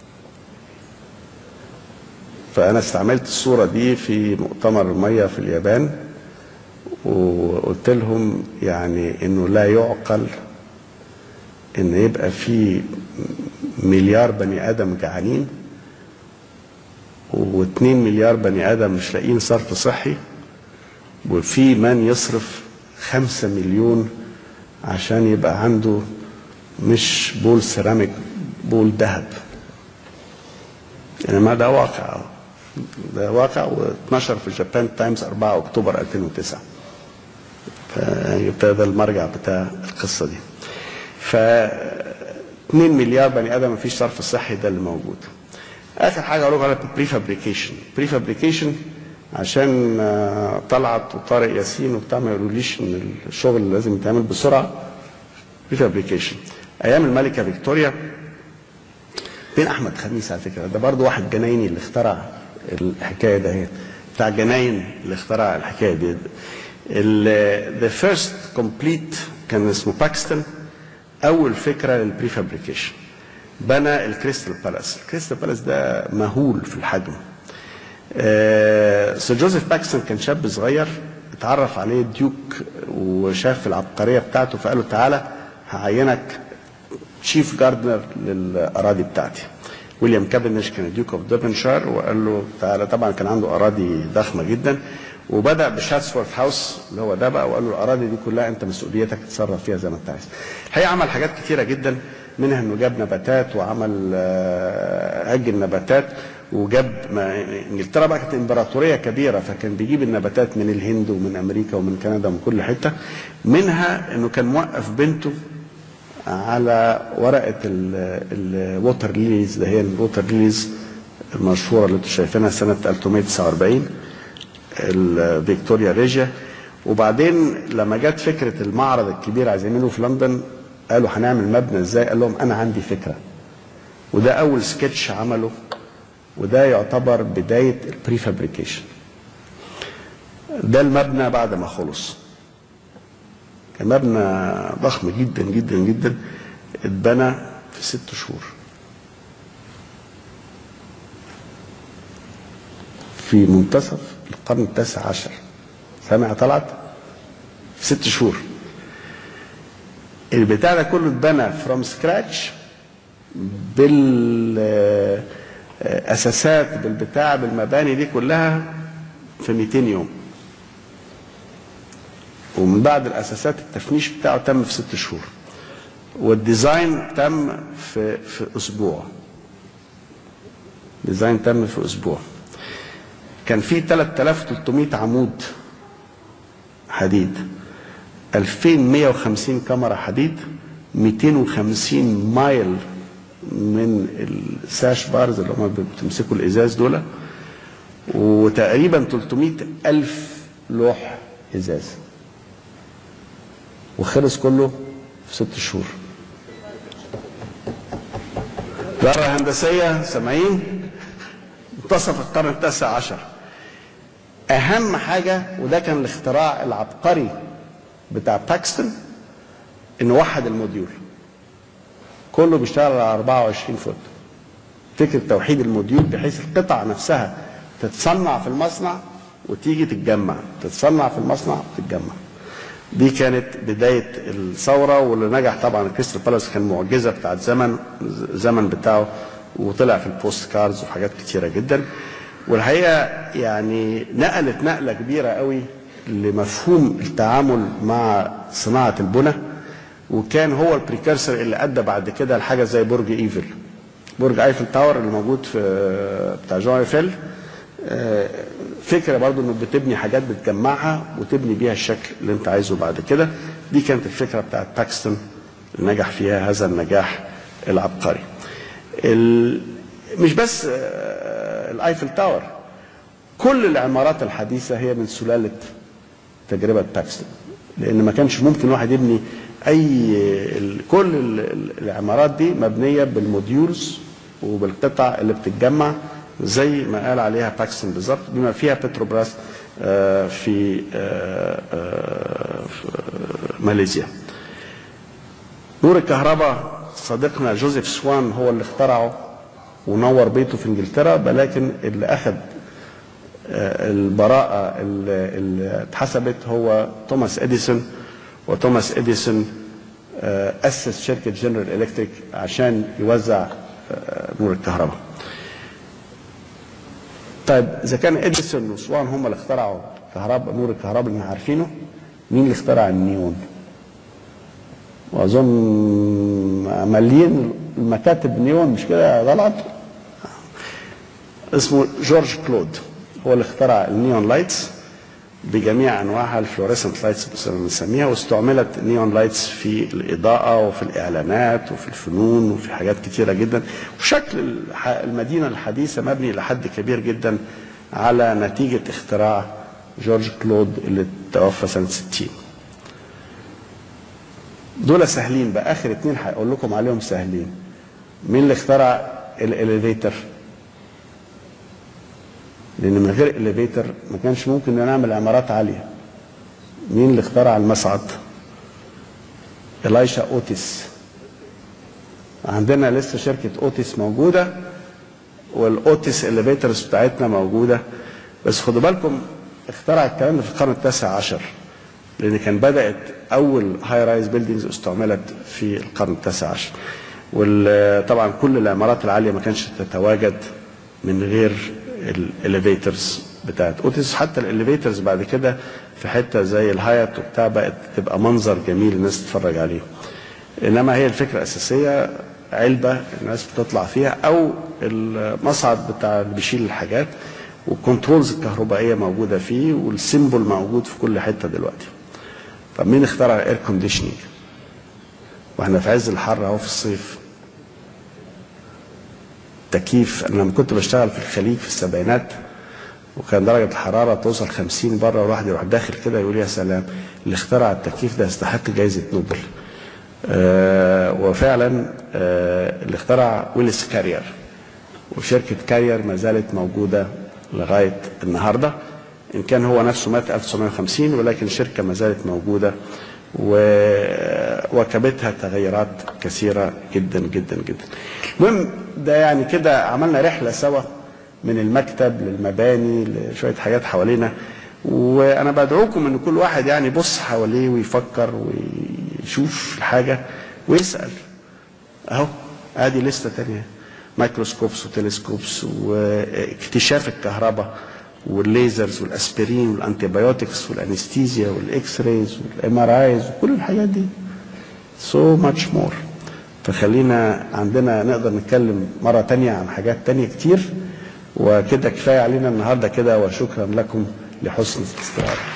فانا استعملت الصورة دي في مؤتمر المية في اليابان، وقلت لهم يعني انه لا يعقل ان يبقى في مليار بني ادم جعانين و2 مليار بني ادم مش لاقيين صرف صحي، وفي من يصرف 5 مليون عشان يبقى عنده مش بول سيراميك، بول ذهب. يعني ما ده واقع، ده واقع، واتنشر في جابان تايمز 4 اكتوبر 2009. فده المرجع بتاع القصه دي. ف 2 مليار بني ادم مفيش صرف صحي، ده اللي موجود. اخر حاجه اقول لكم على بري فابريكيشن. بري فابريكيشن عشان طلعت وطارق ياسين وبتاع ما يقولوليش ان الشغل لازم يتعمل بسرعه. بري فابريكيشن ايام الملكه فيكتوريا بين احمد خميس على فكره، ده برضه واحد جنايني اللي اخترع الحكايه ده، بتاع جناين اللي اخترع الحكايه دي. ذا فيرست كومبليت كان اسمه باكستون، اول فكره للبري فابريكيشن. بنى الكريستال بالاس. الكريستال بالاس ده مهول في الحجم. سير جوزيف باكستون كان شاب صغير، اتعرف عليه ديوك وشاف العبقريه بتاعته، فقال له تعالى هعينك تشيف جاردنر للاراضي بتاعتي. ويليام كابنش كان ديوك اوف ديفنشاير، وقال له تعالى. طبعا كان عنده اراضي ضخمه جدا، وبدا بشاتسورث هاوس اللي هو ده بقى، وقال له الاراضي دي كلها انت مسؤوليتك تتصرف فيها زي ما انت عايز. الحقيقه عمل حاجات كثيره جدا، منها انه جاب نباتات وعمل هج النباتات، وجاب انجلترا بقى كانت امبراطوريه كبيره، فكان بيجيب النباتات من الهند ومن امريكا ومن كندا ومن كل حته. منها انه كان موقف بنته على ورقه الووتر ليليز، ده هي الووتر ليليز المشهوره اللي انتم شايفينها سنه 1349 الفيكتوريا ريجيا. وبعدين لما جت فكره المعرض الكبير عايزين يعملوه في لندن، قالوا هنعمل مبنى ازاي؟ قال لهم انا عندي فكره. وده اول سكتش عمله، وده يعتبر بدايه البري فابريكيشن. ده المبنى بعد ما خلص، كان مبنى ضخم جدا جدا جدا، اتبنى في 6 شهور في منتصف القرن ال19. سامع طلعت؟ في 6 شهور. البتاع ده كله اتبنى فروم سكراتش، بالاساسات بالبتاع بالمباني دي كلها في 200 يوم. ومن بعد الاساسات التفنيش بتاعه تم في 6 شهور، والديزاين تم في اسبوع. ديزاين تم في اسبوع. كان في 3300 عمود حديد، 2150 كاميرا حديد، 250 مايل من الساش بارز اللي هم بتمسكوا الازاز دول، وتقريبا 300,000 لوح ازاز. وخلص كله في 6 شهور. ذرة هندسية سامعين؟ منتصف القرن ال19. أهم حاجة، وده كان الاختراع العبقري بتاع باكستون، إنه وحد الموديول. كله بيشتغل على 24 فوت. فكره توحيد الموديول بحيث القطع نفسها تتصنع في المصنع وتيجي تتجمع، تتصنع في المصنع وتتجمع. دي كانت بدايه الثوره، واللي نجح طبعا كريستال بالاس كان معجزه بتاعت زمن بتاعه، وطلع في البوست كاردز وفي حاجات كتيره جدا. والحقيقه يعني نقلت نقله كبيره قوي لمفهوم التعامل مع صناعه البنى، وكان هو البريكرسر اللي ادى بعد كده لحاجه زي برج ايفل، برج ايفل تاور اللي موجود في بتاع جون ايفل. فكره برضو انك بتبني حاجات بتجمعها وتبني بيها الشكل اللي انت عايزه بعد كده. دي كانت الفكره بتاعت باكستون اللي نجح فيها هذا النجاح العبقري. مش بس الايفل تاور، كل العمارات الحديثه هي من سلاله تجربه باكستون، لان ما كانش ممكن واحد يبني كل العمارات دي مبنيه بالموديولز وبالقطع اللي بتتجمع زي ما قال عليها باكستون بالظبط، بما فيها بتروبراس في ماليزيا. نور الكهرباء صديقنا جوزيف سوان هو اللي اخترعه ونور بيته في انجلترا، ولكن اللي اخذ البراءه اللي اتحسبت هو توماس اديسون. وتوماس اديسون اسس شركه جنرال الكتريك عشان يوزع نور الكهرباء. طيب اذا كان اديسون وسوان هم اللي اخترعوا نور الكهرباء اللي احنا عارفينه، مين اللي اخترع النيون؟ واظن مليين المكاتب نيون، مش كده يا غلط؟ اسمه جورج كلود، هو اللي اخترع النيون لايتس بجميع انواعها، الفلوريسنت لايتس بنسميها، واستعملت نيون لايتس في الاضاءه وفي الاعلانات وفي الفنون وفي حاجات كتيره جدا. وشكل المدينه الحديثه مبني لحد كبير جدا على نتيجه اختراع جورج كلود اللي توفى سنه 60. دول سهلين بقى، اخر اتنين هقول لكم عليهم سهلين. مين اللي اخترع الاليفيتر؟ لان من غير الاليفيتر ما كانش ممكن نعمل عمارات عاليه. مين اللي اخترع المصعد؟ إلايشا اوتيس. عندنا لسه شركه اوتيس موجوده، والاوتيس اليفيترز بتاعتنا موجوده، بس خدوا بالكم اخترع الكلام ده في القرن ال19، لان كان بدات اول هاي رايز بيلدينجز استعملت في القرن ال19. وطبعا كل العمارات العاليه ما كانش تتواجد من غير الاليفيترز بتاعت اوتيس. حتى الاليفيترز بعد كده في حته زي الهايت وبتاع بقت تبقى منظر جميل الناس تتفرج عليه. انما هي الفكره الاساسيه علبه الناس بتطلع فيها، او المصعد بتاع اللي بيشيل الحاجات، والكنترولز الكهربائيه موجوده فيه، والسيمبل موجود في كل حته دلوقتي. طب مين اخترع الاير كونديشننج واحنا في عز الحر اهو في الصيف؟ تكييف. انا لما كنت بشتغل في الخليج في السبعينات وكان درجه الحراره توصل 50 بره، والواحد يروح داخل كده يقول يا سلام، اللي اخترع التكييف ده يستحق جائزه نوبل. وفعلا اللي اخترع ويلس كارير، وشركه كارير ما زالت موجوده لغايه النهارده، ان كان هو نفسه مات 1950، ولكن الشركه ما زالت موجوده وواكبتها تغيرات كثيره جدا جدا جدا. المهم ده يعني كده عملنا رحله سوا من المكتب للمباني لشويه حاجات حوالينا، وانا بدعوكم ان كل واحد يعني يبص حواليه ويفكر ويشوف الحاجه ويسال. اهو ادي لسته تانيه، مايكروسكوبس وتلسكوبس واكتشاف الكهرباء والليزرز والاسبرين والانتيبيوتكس والانستيزيا والاكس رايز والام ار ايز وكل الحاجات دي. سو ماتش مور. فخلينا عندنا نقدر نتكلم مره تانيه عن حاجات تانيه كتير، وكده كفايه علينا النهارده كده، وشكرا لكم لحسن الاستماع.